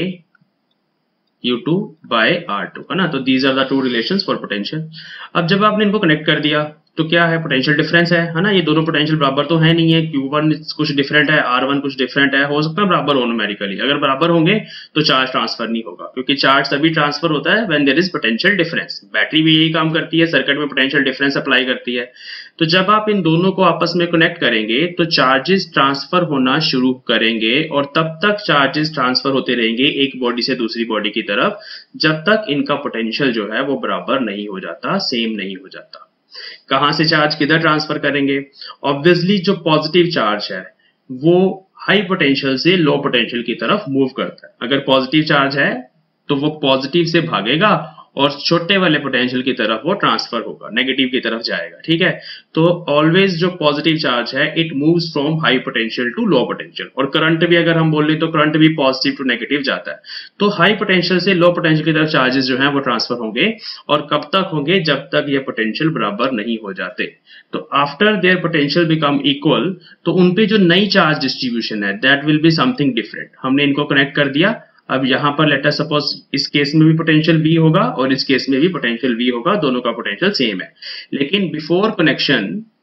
Q two by are two, है ना। तो these are the two relations for potential. अब जब आपने इनको कनेक्ट कर दिया तो क्या है, पोटेंशियल डिफरेंस है, है ना। ये दोनों पोटेंशियल बराबर तो है नहीं है, क्यू वन कुछ डिफरेंट है, आर वन कुछ डिफरेंट है, हो सकता है बराबर हो न्यूमेरिकली। अगर बराबर होंगे तो चार्ज ट्रांसफर नहीं होगा, क्योंकि चार्ज तभी ट्रांसफर होता है when there is potential difference. Battery भी यही काम करती है, सर्किट में पोटेंशियल डिफरेंस अप्लाई करती है। तो जब आप इन दोनों को आपस में कनेक्ट करेंगे तो चार्जेस ट्रांसफर होना शुरू करेंगे और तब तक चार्जेस ट्रांसफर होते रहेंगे एक बॉडी से दूसरी बॉडी की तरफ, जब तक इनका पोटेंशियल जो है वो बराबर नहीं हो जाता, सेम नहीं हो जाता। कहां से चार्ज किधर ट्रांसफर करेंगे, ऑब्वियसली जो पॉजिटिव चार्ज है वो हाई पोटेंशियल से लो पोटेंशियल की तरफ मूव करता है। अगर पॉजिटिव चार्ज है तो वो पॉजिटिव से भागेगा और छोटे वाले पोटेंशियल की तरफ वो ट्रांसफर होगा, नेगेटिव की तरफ जाएगा, ठीक है। तो ऑलवेज जो पॉजिटिव चार्ज है it moves from high potential to low potential. और करंट भी अगर हम बोले तो करंट भी पॉजिटिव टू नेगेटिव जाता है। तो हाई पोटेंशियल से लो पोटेंशियल की तरफ चार्जेस जो है वो ट्रांसफर होंगे, और कब तक होंगे, जब तक ये पोटेंशियल बराबर नहीं हो जाते। तो after their potential become equal तो उनपे जो नई चार्ज डिस्ट्रीब्यूशन है that will be something different. हमने इनको कनेक्ट कर दिया, अब यहां पर लेट अस सपोज इस केस में भी पोटेंशियल V होगा और इस केस में भी पोटेंशियल V होगा, दोनों का पोटेंशियल सेम है। लेकिन बिफोर कनेक्शन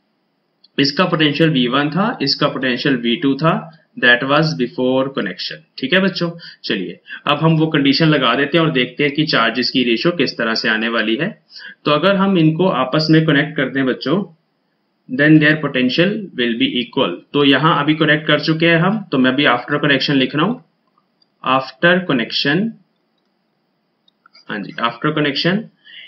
इसका पोटेंशियल V वन था, इसका पोटेंशियल V टू था, दैट वाज बिफोर कनेक्शन, ठीक है बच्चों। चलिए अब हम वो कंडीशन लगा देते हैं और देखते हैं कि चार्जेस की रेशियो किस तरह से आने वाली है। तो अगर हम इनको आपस में कनेक्ट करते हैं बच्चों then their potential will be equal. तो यहां अभी कनेक्ट कर चुके हैं हम, तो मैं भी आफ्टर कनेक्शन लिख रहा हूं, आफ्टर कनेक्शन, हाँ जी after connection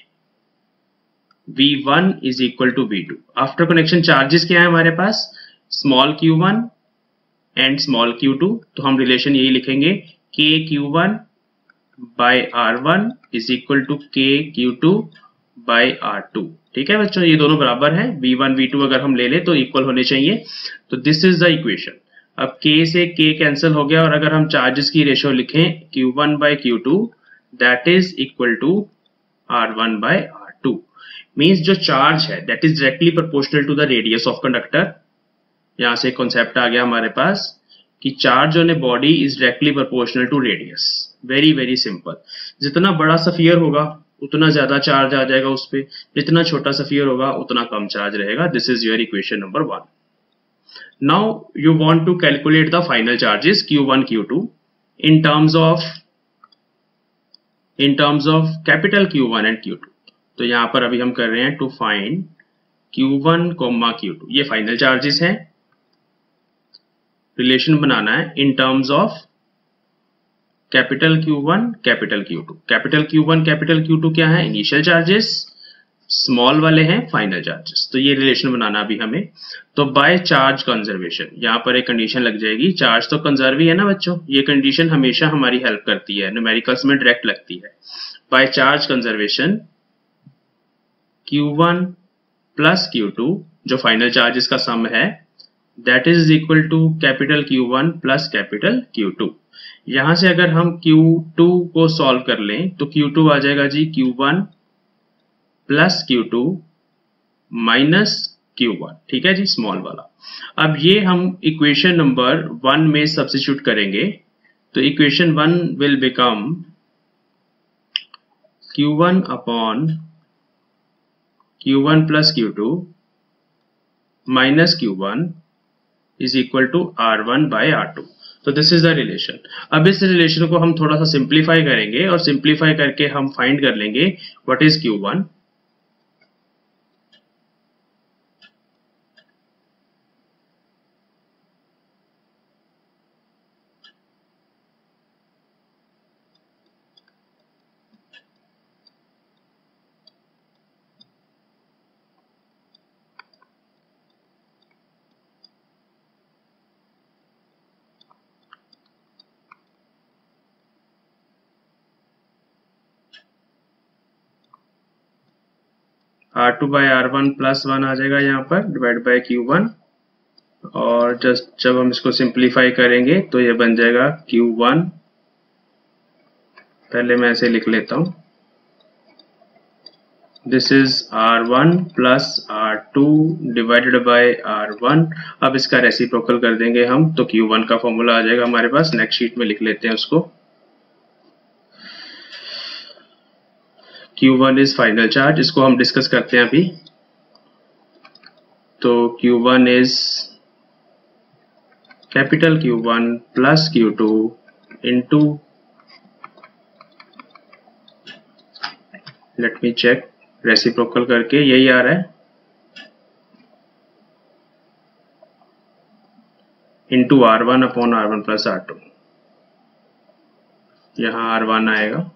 V one is equal to V two. After connection charges क्या है हमारे पास, small Q one and small Q two. तो हम रिलेशन यही लिखेंगे K Q one by are one is equal to के Q two by are two, ठीक है बच्चों। ये दोनों बराबर है, वी वन वी टू अगर हम ले लें तो इक्वल होने चाहिए। तो दिस इज द इक्वेशन। अब k से k कैंसिल हो गया और अगर हम चार्जेस की रेशियो लिखें Q one by Q two that is equal to R one by are two. Means जो चार्ज है that is directly proportional to the radius of conductor. यहां से कॉन्सेप्ट आ गया हमारे पास कि charge on a body is directly proportional to radius. Very very simple. जितना बड़ा स्फीयर होगा उतना ज्यादा चार्ज आ जाएगा उस पर, जितना छोटा स्फीयर होगा उतना कम चार्ज रहेगा। This is your equation number one. Now you want to calculate the final charges Q one, Q two. in terms of in terms of capital Q one and Q two. तो यहाँ पर अभी हम कर रहे हैं to find Q one, Q two. ये final charges हैं, रिलेशन बनाना है in terms of capital Q one, capital Q two. Capital Q one, capital Q two क्या है? इनिशियल चार्जेस, स्मॉल वाले हैं फाइनल चार्जेस. तो ये रिलेशन बनाना अभी हमें. तो बाय चार्ज कंजर्वेशन, यहाँ पर एक कंडीशन लग जाएगी. चार्ज तो कंजर्व ही है ना बच्चों, ये कंडीशन हमेशा हमारी हेल्प करती है, न्यूमेरिकल्स में डायरेक्ट लगती है. By charge conservation Q one plus Q two, जो फाइनल चार्जेस का सम है, that is equal to capital Q one plus capital Q two. यहां से अगर हम Q two को सॉल्व कर लें तो Q two आ जाएगा जी Q one plus Q two minus Q one. ठीक है जी, स्मॉल वाला. अब ये हम इक्वेशन नंबर वन में सब्स्टिट्यूट करेंगे, तो equation one will become Q one upon Q one plus Q two minus Q one is equal to R one by R two. तो दिस इज द रिलेशन. अब इस relation को हम थोड़ा सा सिंप्लीफाई करेंगे और सिंप्लीफाई करके हम फाइंड कर लेंगे what is Q one. R two by R one plus one आ जाएगा यहाँ पर, डिवाइड बाय Q one. और जस्ट जब हम इसको सिंप्लीफाई करेंगे तो ये बन जाएगा Q one. पहले मैं ऐसे लिख लेता हूँ, this is R one plus R two divided by R one. अब इसका रेसिप्रोकल कर देंगे हम, तो Q one का फॉर्मूला आ जाएगा हमारे पास. नेक्स्ट शीट में लिख लेते हैं उसको. Q one is final charge, इसको हम डिस्कस करते हैं अभी. तो Q one is capital Q one plus Q two into, let me check, reciprocal करके यही आ रहा है, into R one upon R one plus R two. यहां R one आएगा.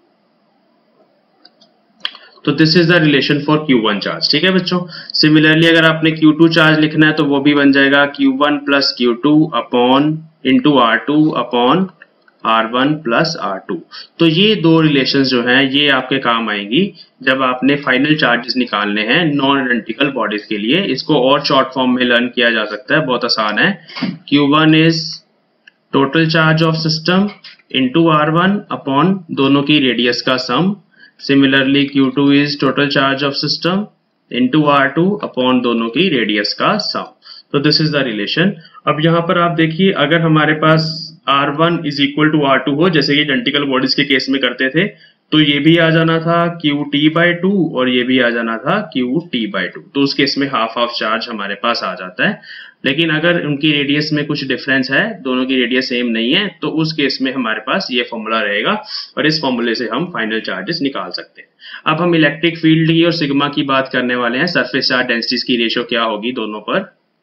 तो this is the relation for Q one charge. ठीक है बच्चों. सिमिलरली अगर आपने Q two चार्ज लिखना है तो वो भी बन जाएगा Q one plus Q two upon into R two upon R one plus R two. तो ये दो रिलेशंस जो हैं ये आपके काम आएंगी जब आपने फाइनल चार्जेस निकालने हैं नॉन आइडेंटिकल बॉडीज के लिए. इसको और शॉर्ट फॉर्म में लर्न किया जा सकता है, बहुत आसान है. Q one is total charge of system into R one upon दोनों की रेडियस का sum. Similarly, Q two is total charge of system into R two upon दोनों की रेडियस का सम. तो दिस इज द रिलेशन. अब यहाँ पर आप देखिए, अगर हमारे पास R one is equal to R two हो, जैसे कि आइडेंटिकल बॉडीज के केस में करते थे, तो ये भी आ जाना था Q T बाई टू और ये भी आ जाना था Q T बाई टू. तो उस केस में हाफ हाफ चार्ज हमारे पास आ जाता है. लेकिन अगर उनकी रेडियस में कुछ डिफरेंस है, दोनों की रेडियस सेम नहीं है, तो उस केस में हमारे पास ये फॉर्मूला रहेगा और इस फॉर्मूले से हम फाइनल चार्जेस निकाल सकते हैं. अब हम इलेक्ट्रिक फील्ड की और सिग्मा की बात करने वाले हैं. सरफेस चार्ज डेंसिटीज की रेशियो क्या होगी दोनों पर.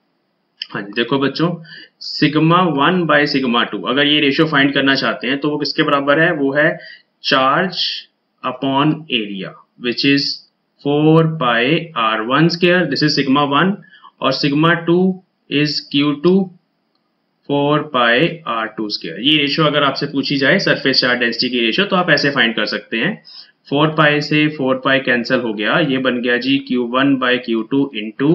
हाँ जी, देखो बच्चों, sigma one by sigma two, अगर ये रेशियो फाइंड करना चाहते हैं तो वो किसके बराबर है? वो है charge upon area, which is four pi R one square. This is sigma one. और sigma two is Q two four pi R two square. ये रेशियो अगर आपसे पूछी जाए सरफेस चार्ज डेंसिटी की रेशियो, तो आप ऐसे फाइंड कर सकते हैं. फोर पाई से फोर पाई कैंसिल हो गया, ये बन गया जी Q one by Q two into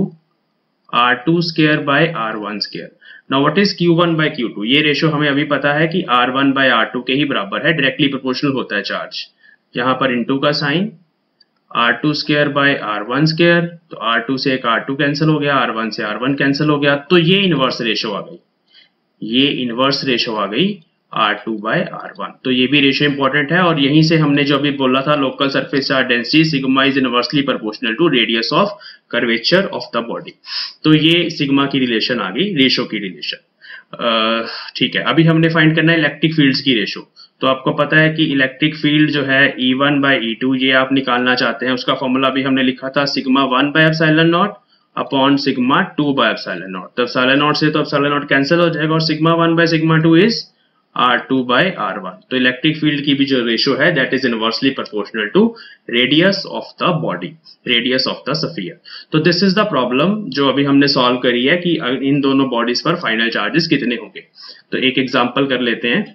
R two square by R one square. Now what is Q one by Q two? ये रेशियो हमें अभी पता है कि R one by R two के ही बराबर है, डायरेक्टली प्रोपोर्शनल होता है चार्ज. यहाँ पर इंटू का sign, R two square by R one square, तो R two से एक R two कैंसिल हो गया, R one से R one कैंसिल हो गया. तो ये इनवर्स रेशियो आ गई, ये इनवर्स रेशियो आ गई R two by R one. तो ये भी रेशियो इंपॉर्टेंट है. और यहीं से हमने जो अभी बोला था, local surface charge density sigma is inversely proportional to radius of curvature of the body. तो ये सिग्मा की रिलेशन आ गई, रेशियो की रिलेशन. ठीक है, अभी हमने फाइंड करना है इलेक्ट्रिक फील्ड्स की रेशो। तो आपको पता है कि इलेक्ट्रिक फील्ड जो है E one by E two ये आप निकालना चाहते हैं, उसका फॉर्मूला भी हमने लिखा था sigma one by epsilon naught upon sigma two by epsilon naught. तो एप्सिलॉन नॉट से तो एप्सिलॉन नॉट कैंसिल हो जाएगा और sigma one by sigma two is R two by are one. तो इलेक्ट्रिक फील्ड की भी जो रेशो है that is inversely proportional to radius of the body, radius of the sphere. तो दिस इज द प्रॉब्लम जो अभी हमने solve करी है कि इन दोनों बॉडीज पर फाइनल चार्जेस कितने होंगे। तो एक एग्जांपल कर लेते हैं,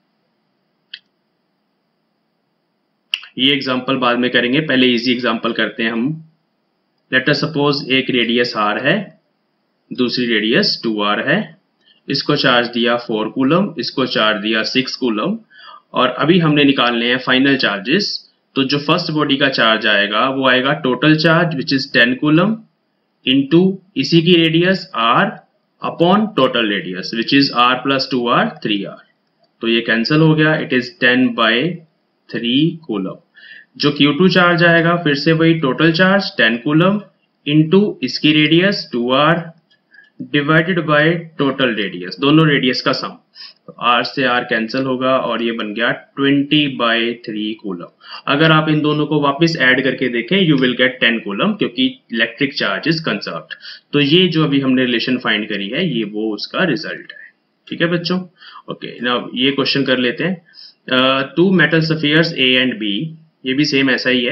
ये एग्जांपल बाद में करेंगे, पहले इजी एग्जांपल करते हैं हम। लेट अस सपोज एक रेडियस आर है, दूसरी रेडियस टू आर है, इसको चार्ज दिया फोर कूलम, इसको चार्ज दिया सिक्स कूलम, और अभी हमने निकालने हैं फाइनल चार्जेस। तो जो फर्स्ट बॉडी का चार्ज आएगा वो आएगा total charge which is ten coulomb into इसी की radius R upon total radius which is R plus two R three R. तो ये कैंसिल हो गया, it is ten by three coulomb. जो क्यू टू चार्ज आएगा फिर से वही total charge ten coulomb into इसकी radius two R divided by total radius, दोनों रेडियस का सम। तो आर से आर कैंसिल होगा और ये बन गया ट्वेंटी बाय थ्री कूलम। अगर आप इन दोनों को वापस ऐड करके देखें you will get ten coulomb क्योंकि इलेक्ट्रिक चार्ज इज कंजर्व्ड। तो ये जो अभी हमने रिलेशन फाइंड करी है ये वो उसका रिजल्ट है। ठीक है बच्चों, ओके नाउ ये क्वेश्चन कर लेते हैं। Two metal spheres A and B, ये भी सेम ऐसा ही है,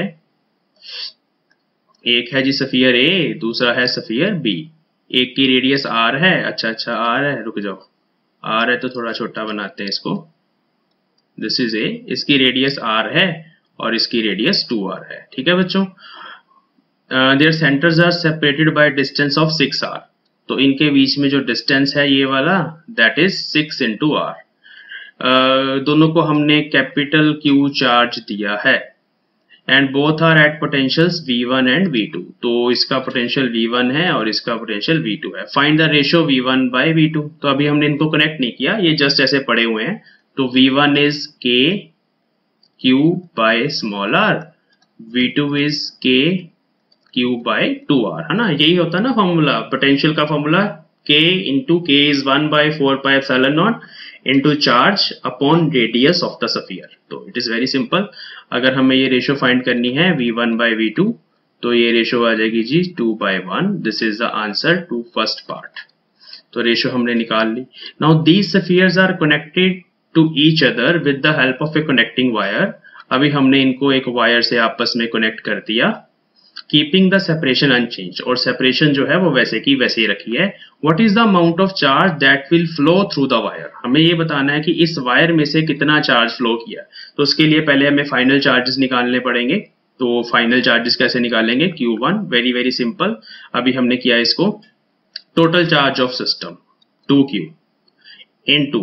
एक है जी स्फीयर ए, दूसरा है स्फीयर बी। एक की रेडियस आर है, अच्छा अच्छा आर है, रुक जाओ, आर है तो थोड़ा छोटा बनाते हैं इसको, दिस इज ए, इसकी रेडियस आर है और इसकी रेडियस टू आर है। ठीक है बच्चों, their centres are separated by distance of six R. तो इनके बीच में जो डिस्टेंस है ये वाला that is six into R. दोनों को हमने कैपिटल क्यू चार्ज दिया है and both are at potentials V one and V two. तो इसका पोटेंशियल वी वन है और इसका पोटेंशियल वी टू है। Find the ratio V one by V two. तो अभी हमने इनको कनेक्ट नहीं किया, ये जस्ट ऐसे पड़े हुए हैं। तो वी वन इज के Q by small R, V two is के क्यू बाय टू आर, है ना, यही होता है ना फॉर्मूला, पोटेंशियल का formula K into K is one by four pi epsilon not into charge upon radius of the sphere. तो it is very simple. अगर हमें ये रेशियो फाइंड करनी है V one by V two तो ये ratio आ जाएगी जी to by one. This is the answer to first part. तो रेशियो हमने निकाल ली। Now these spheres are connected to each other with the help of a connecting wire. अभी हमने इनको एक वायर से आपस में कनेक्ट कर दिया, कीपिंग द सेपरेशन अनचेंज, और सेपरेशन जो है वो वैसे की वैसे ही रखी है। What is the amount of charge that will flow through the wire. हमें ये बताना है कि इस वायर में से कितना चार्ज फ्लो किया। तो उसके लिए पहले हमें फाइनल चार्जेस निकालने पड़ेंगे। तो फाइनल चार्जेस कैसे निकालेंगे, Q one, very very simple. अभी हमने किया इसको total charge of system two Q into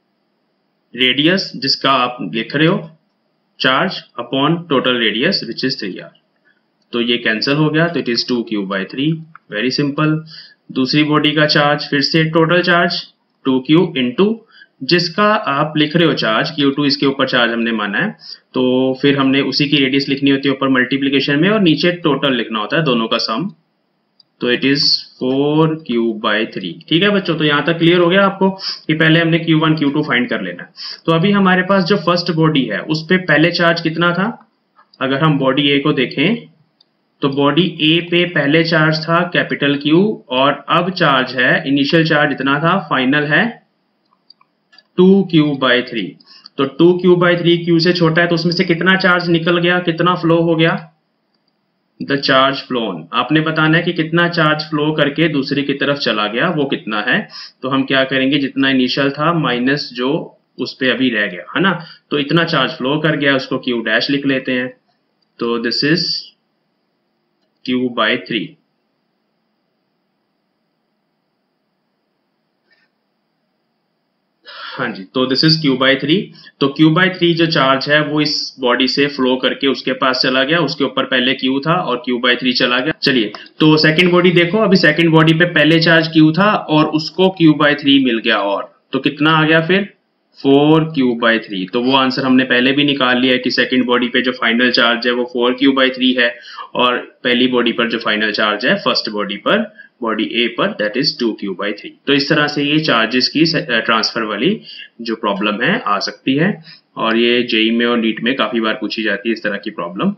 radius जिसका आप लिख रहे हो charge upon total radius which is three R. तो ये कैंसिल हो गया, तो it is two Q by three, very simple. दूसरी बॉडी का चार्ज फिर से total charge two Q into जिसका आप लिख रहे हो चार्ज क्यू टू, इसके ऊपर चार्ज हमने माना है। तो फिर हमने उसी की रेडियस लिखनी होती है ऊपर मल्टीप्लीकेशन में और नीचे टोटल लिखना होता है दोनों का सम। तो it is four Q by three. ठीक है बच्चों, तो यहां तक क्लियर हो गया आपको कि पहले हमने Q one Q two find कर लेना है। तो अभी हमारे पास जो फर्स्ट बॉडी है उस पर पहले चार्ज कितना था। अगर हम बॉडी ए को देखें तो बॉडी ए पे पहले चार्ज था कैपिटल क्यू और अब चार्ज है, इनिशियल चार्ज इतना था, फाइनल है टू क्यू बाय थ्री। तो two Q by three Q से छोटा है तो उसमें से कितना चार्ज निकल गया, कितना फ्लो हो गया, द चार्ज फ्लोन। आपने बताना है कि कितना चार्ज फ्लो करके दूसरी की तरफ चला गया वो कितना है। तो हम क्या करेंगे, जितना इनिशियल था माइनस जो उस पे अभी रह गया, है ना। तो इतना चार्ज फ्लो कर गया, उसको क्यू डैश लिख लेते हैं। तो this is Q by three. हाँ जी, तो this is Q by three. तो क्यू बाय थ्री जो चार्ज है वो इस बॉडी से फ्लो करके उसके पास चला गया, उसके ऊपर पहले क्यू था और क्यू बाय थ्री चला गया। चलिए तो सेकंड बॉडी देखो, अभी सेकंड बॉडी पे पहले चार्ज क्यू था और उसको क्यू बाय थ्री मिल गया, और तो कितना आ गया फिर फोर क्यू बाय थ्री। तो वो आंसर हमने पहले भी निकाल लिया है कि सेकंड बॉडी पे जो फाइनल चार्ज है वो फोर क्यू बाय थ्री है और पहली बॉडी पर जो फाइनल चार्ज है फर्स्ट बॉडी पर बॉडी ए पर, that is two Q by three. तो इस तरह से ये चार्जेस की ट्रांसफर वाली जो प्रॉब्लम है आ सकती है, और ये जेई में और नीट में काफी बार पूछी जाती है इस तरह की प्रॉब्लम।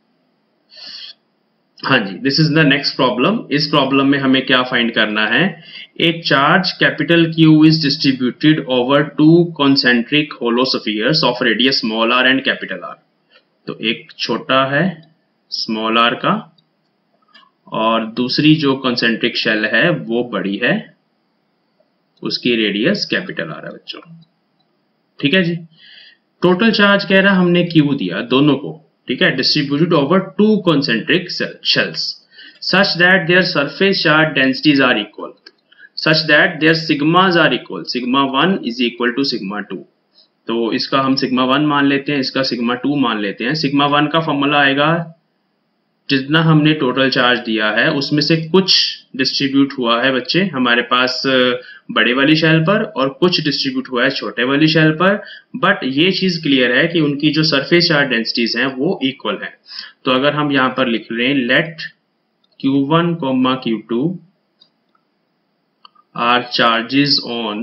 हाँ जी, this is the next problem. इस प्रॉब्लम में हमें क्या फाइंड करना है, एक charge capital Q is distributed over two concentric hollow spheres of radius small r and capital R। तो एक छोटा है स्मॉल r का, और दूसरी जो कॉन्सेंट्रिक शेल है वो बड़ी है, उसकी रेडियस कैपिटल R है बच्चों। ठीक है जी। टोटल चार्ज कह रहा हमने Q दिया दोनों को, ठीक है, distributed over two concentric shells such that their surface charge densities are equal, such that their sigmas are equal, sigma one is equal to sigma two. तो इसका हम सिग्मा वन मान लेते हैं, इसका सिग्मा टू मान लेते हैं। सिग्मा वन का फॉर्मूला आएगा जितना हमने टोटल चार्ज दिया है उसमें से कुछ डिस्ट्रीब्यूट हुआ है बच्चे हमारे पास बड़े वाली शेल पर, और कुछ डिस्ट्रीब्यूट हुआ है छोटे वाली शेल पर, बट ये चीज क्लियर है कि उनकी जो सरफेस चार्ज डेंसिटीज हैं वो इक्वल है। तो अगर हम यहां पर लिख रहे हैं let Q one, Q two are charges on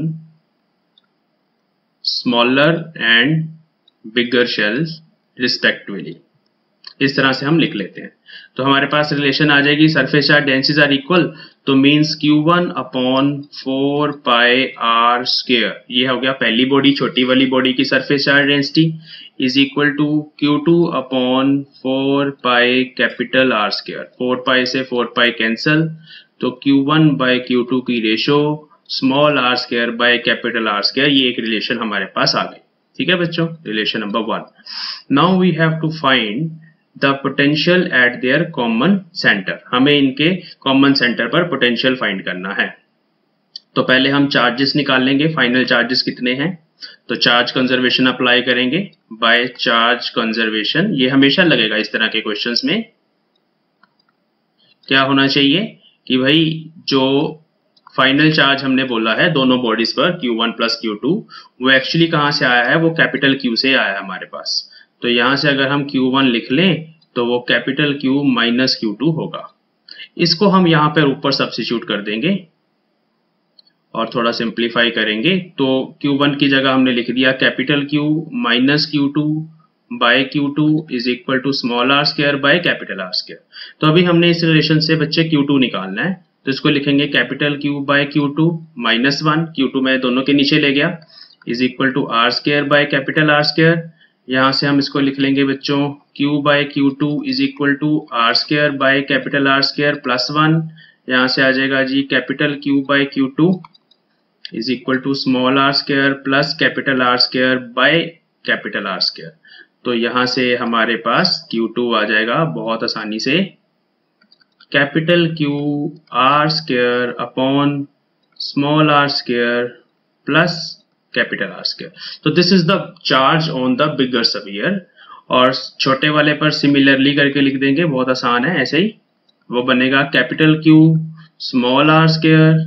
smaller and bigger shells respectively, इस तरह से हम लिख लेते हैं। तो हमारे पास रिलेशन आ जाएगी surface charge densities are equal, तो means Q one upon four pi are square, ये हो गया पहली बॉडी, छोटी वाली बॉडी की surface charge density, is equal to Q two upon four pi capital R square. Four pi से four pi cancel, तो Q one by Q two की ratio small are square by capital R square, ये एक relation हमारे पास आ गई। ठीक है बच्चों, relation number one. Now we have to find the potential at their common centre, हमें इनके कॉमन सेंटर पर पोटेंशियल फाइंड करना है। तो पहले हम चार्जेस निकाल लेंगे, फाइनल चार्जेस कितने हैं। तो चार्ज कंजर्वेशन अप्लाई करेंगे बाय चार्ज कंजर्वेशन, ये हमेशा लगेगा इस तरह के क्वेश्चंस में। क्या होना चाहिए कि भाई जो फाइनल चार्ज हमने बोला है दोनों बॉडीज पर Q one plus Q two, वो एक्चुअली कहां से आया है, वो कैपिटल Q से आया है हमारे पास। तो यहां से अगर हम क्यू वन लिख लें तो वो capital Q minus Q two होगा। इसको हम यहां पर ऊपर सब्स्टिट्यूट कर देंगे और थोड़ा सिंप्लीफाई करेंगे, तो क्यू वन की जगह हमने लिख दिया capital Q minus Q two by Q two is equal to small are square by capital R square. तो अभी हमने इस रिलेशन से बच्चे क्यू टू निकालना है, तो इसको लिखेंगे capital Q by Q two minus one, Q two मैं दोनों के नीचे ले गया, is equal to are square by capital R square. यहां से हम इसको लिख लेंगे बच्चों Q by Q two is equal to are square by capital R square plus one. यहां से आ जाएगा जी capital Q by Q two is equal to small are square plus capital R square by capital R square. तो यहां से हमारे पास क्यू टू आ जाएगा बहुत आसानी से capital Q R square upon small are square plus capital R square. तो this is the charge on the bigger sphere, और छोटे वाले पर सिमिलरली करके लिख देंगे, बहुत आसान है ऐसे ही। वो बनेगा capital Q small are square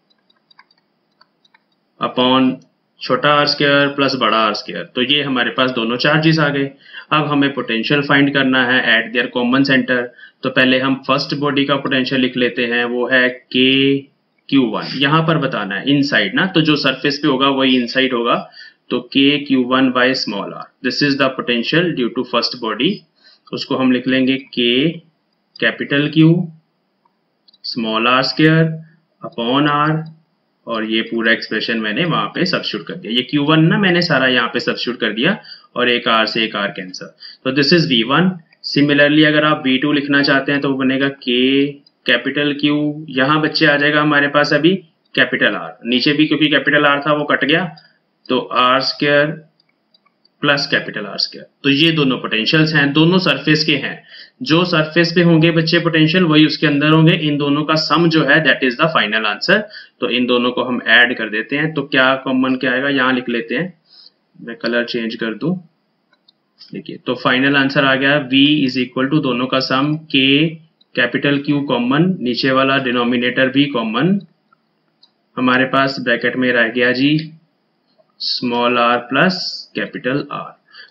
upon छोटा आर स्क्वायर प्लस बड़ा आर स्क्वायर। तो ये हमारे पास दोनों चार्जेस आ गए। अब हमें पोटेंशियल फाइंड करना है एट देयर कॉमन सेंटर। तो पहले हम फर्स्ट बॉडी का पोटेंशियल लिख लेते हैं, वो है के क्यू वन, यहां पर बताना है इनसाइड ना, तो जो सरफेस पे होगा वही इनसाइड होगा। तो के Q one by small R, this is the potential due to first body. उसको हम लिख लेंगे K capital Q small are square upon R, और ये पूरा एक्सप्रेशन मैंने वहां पे सब्स्टिट्यूट कर दिया। ये क्यू वन ना मैंने सारा यहाँ पे सब्स्टिट्यूट कर दिया, और एक R से एक R कैंसल। तो this is V one. Similarly अगर आप वी टू लिखना चाहते हैं तो वो बनेगा के कैपिटल Q, यहाँ बच्चे आ जाएगा हमारे पास अभी कैपिटल R, नीचे भी क्योंकि कैपिटल R था वो कट गया, तो R square plus capital R square. तो ये दोनों पोटेंशियल्स हैं, दोनों सरफेस के हैं। जो सरफेस पे होंगे बच्चे पोटेंशियल वही उसके अंदर होंगे। इन दोनों का सम जो है that is the final answer. तो इन दोनों को हम ऐड कर देते हैं, तो क्या कॉमन क्या आएगा, यहाँ लिख लेते हैं, मैं कलर चेंज कर दूं, देखिए। तो फाइनल आंसर आ गया V इज इक्वल टू दोनों का sum K capital Q common, नीचे वाला डिनोमिनेटर भी कॉमन, हमारे पास ब्रैकेट में रह गया जी small r plus capital R।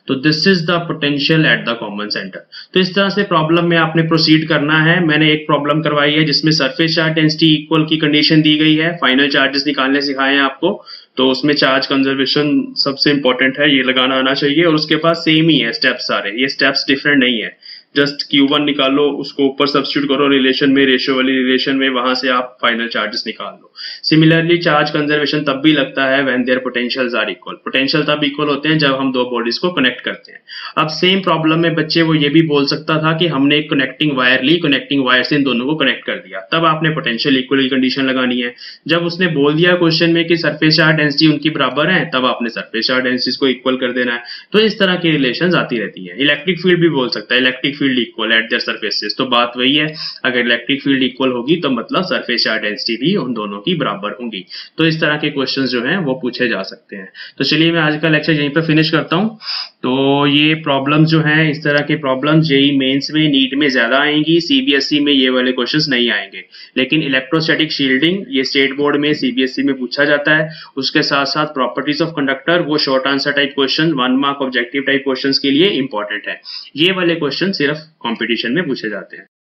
तो this is the potential at the common centre. तो इस तरह से प्रॉब्लम में आपने प्रोसीड करना है। मैंने एक प्रॉब्लम करवाई है जिसमें सरफेस चार्ज डेंसिटी इक्वल की कंडीशन दी गई है, फाइनल चार्जेस निकालने सिखाए हैं आपको, तो उसमें चार्ज कंजर्वेशन सबसे इंपॉर्टेंट है, ये लगाना आना चाहिए। और उसके पास सेम ही है स्टेप्स सारे, ये स्टेप्स डिफरेंट नहीं है। जस्ट क्यू वन निकालो, उसको ऊपर सब्स्टिट्यूट करो रिलेशन में, रेशियो वाली रिलेशन में, वहां से आप फाइनल चार्जेस निकाल लो। सिमिलरली चार्ज कंजर्वेशन तब भी लगता है when their potentials are equal. Potential तब इक्वल होते हैं जब हम दो बॉडीज को कनेक्ट करते हैं। अब सेम प्रॉब्लम में बच्चे वो ये भी बोल सकता था कि हमने एक कनेक्टिंग वायर ली, कनेक्टिंग वायर से इन दोनों को कनेक्ट कर दिया, तब आपने पोटेंशियल इक्वल की कंडीशन लगानी है। जब उसने बोल दिया क्वेश्चन में कि सरफेस चार्ज डेंसिटी उनकी बराबर है, तब आपने सरफेस चार्ज डेंसिटीज को इक्वल कर देना है। तो इस तरह की रिलेशंस आती रहती है। इलेक्ट्रिक फील्ड भी बोल सकता है, electric field equal at their surfaces, तो बात वही है, अगर इलेक्ट्रिक फील्ड इक्वल होगी तो मतलब सरफेस चार्ज डेंसिटी भी उन दोनों की बराबर होंगी। तो इस तरह के क्वेश्चंस जो हैं वो पूछे जा सकते हैं। तो चलिए मैं आज का लेक्चर यहीं पे फिनिश करता हूं। तो ये प्रॉब्लम्स जो हैं, इस तरह के प्रॉब्लम्स जेईई मेंस में, नीट में ज्यादा आएंगी, सीबीएसई में ये वाले क्वेश्चंस नहीं आएंगे। लेकिन इलेक्ट्रोस्टैटिक शील्डिंग ये स्टेट बोर्ड में, सीबीएसई में पूछा जाता है। उसके साथ साथ प्रॉपर्टीज ऑफ कंडक्टर, वो short answer type question, one mark objective type questions के लिए इंपॉर्टेंट है। ये वाले क्वेश्चन सिर्फ कंपटीशन में पूछे जाते हैं।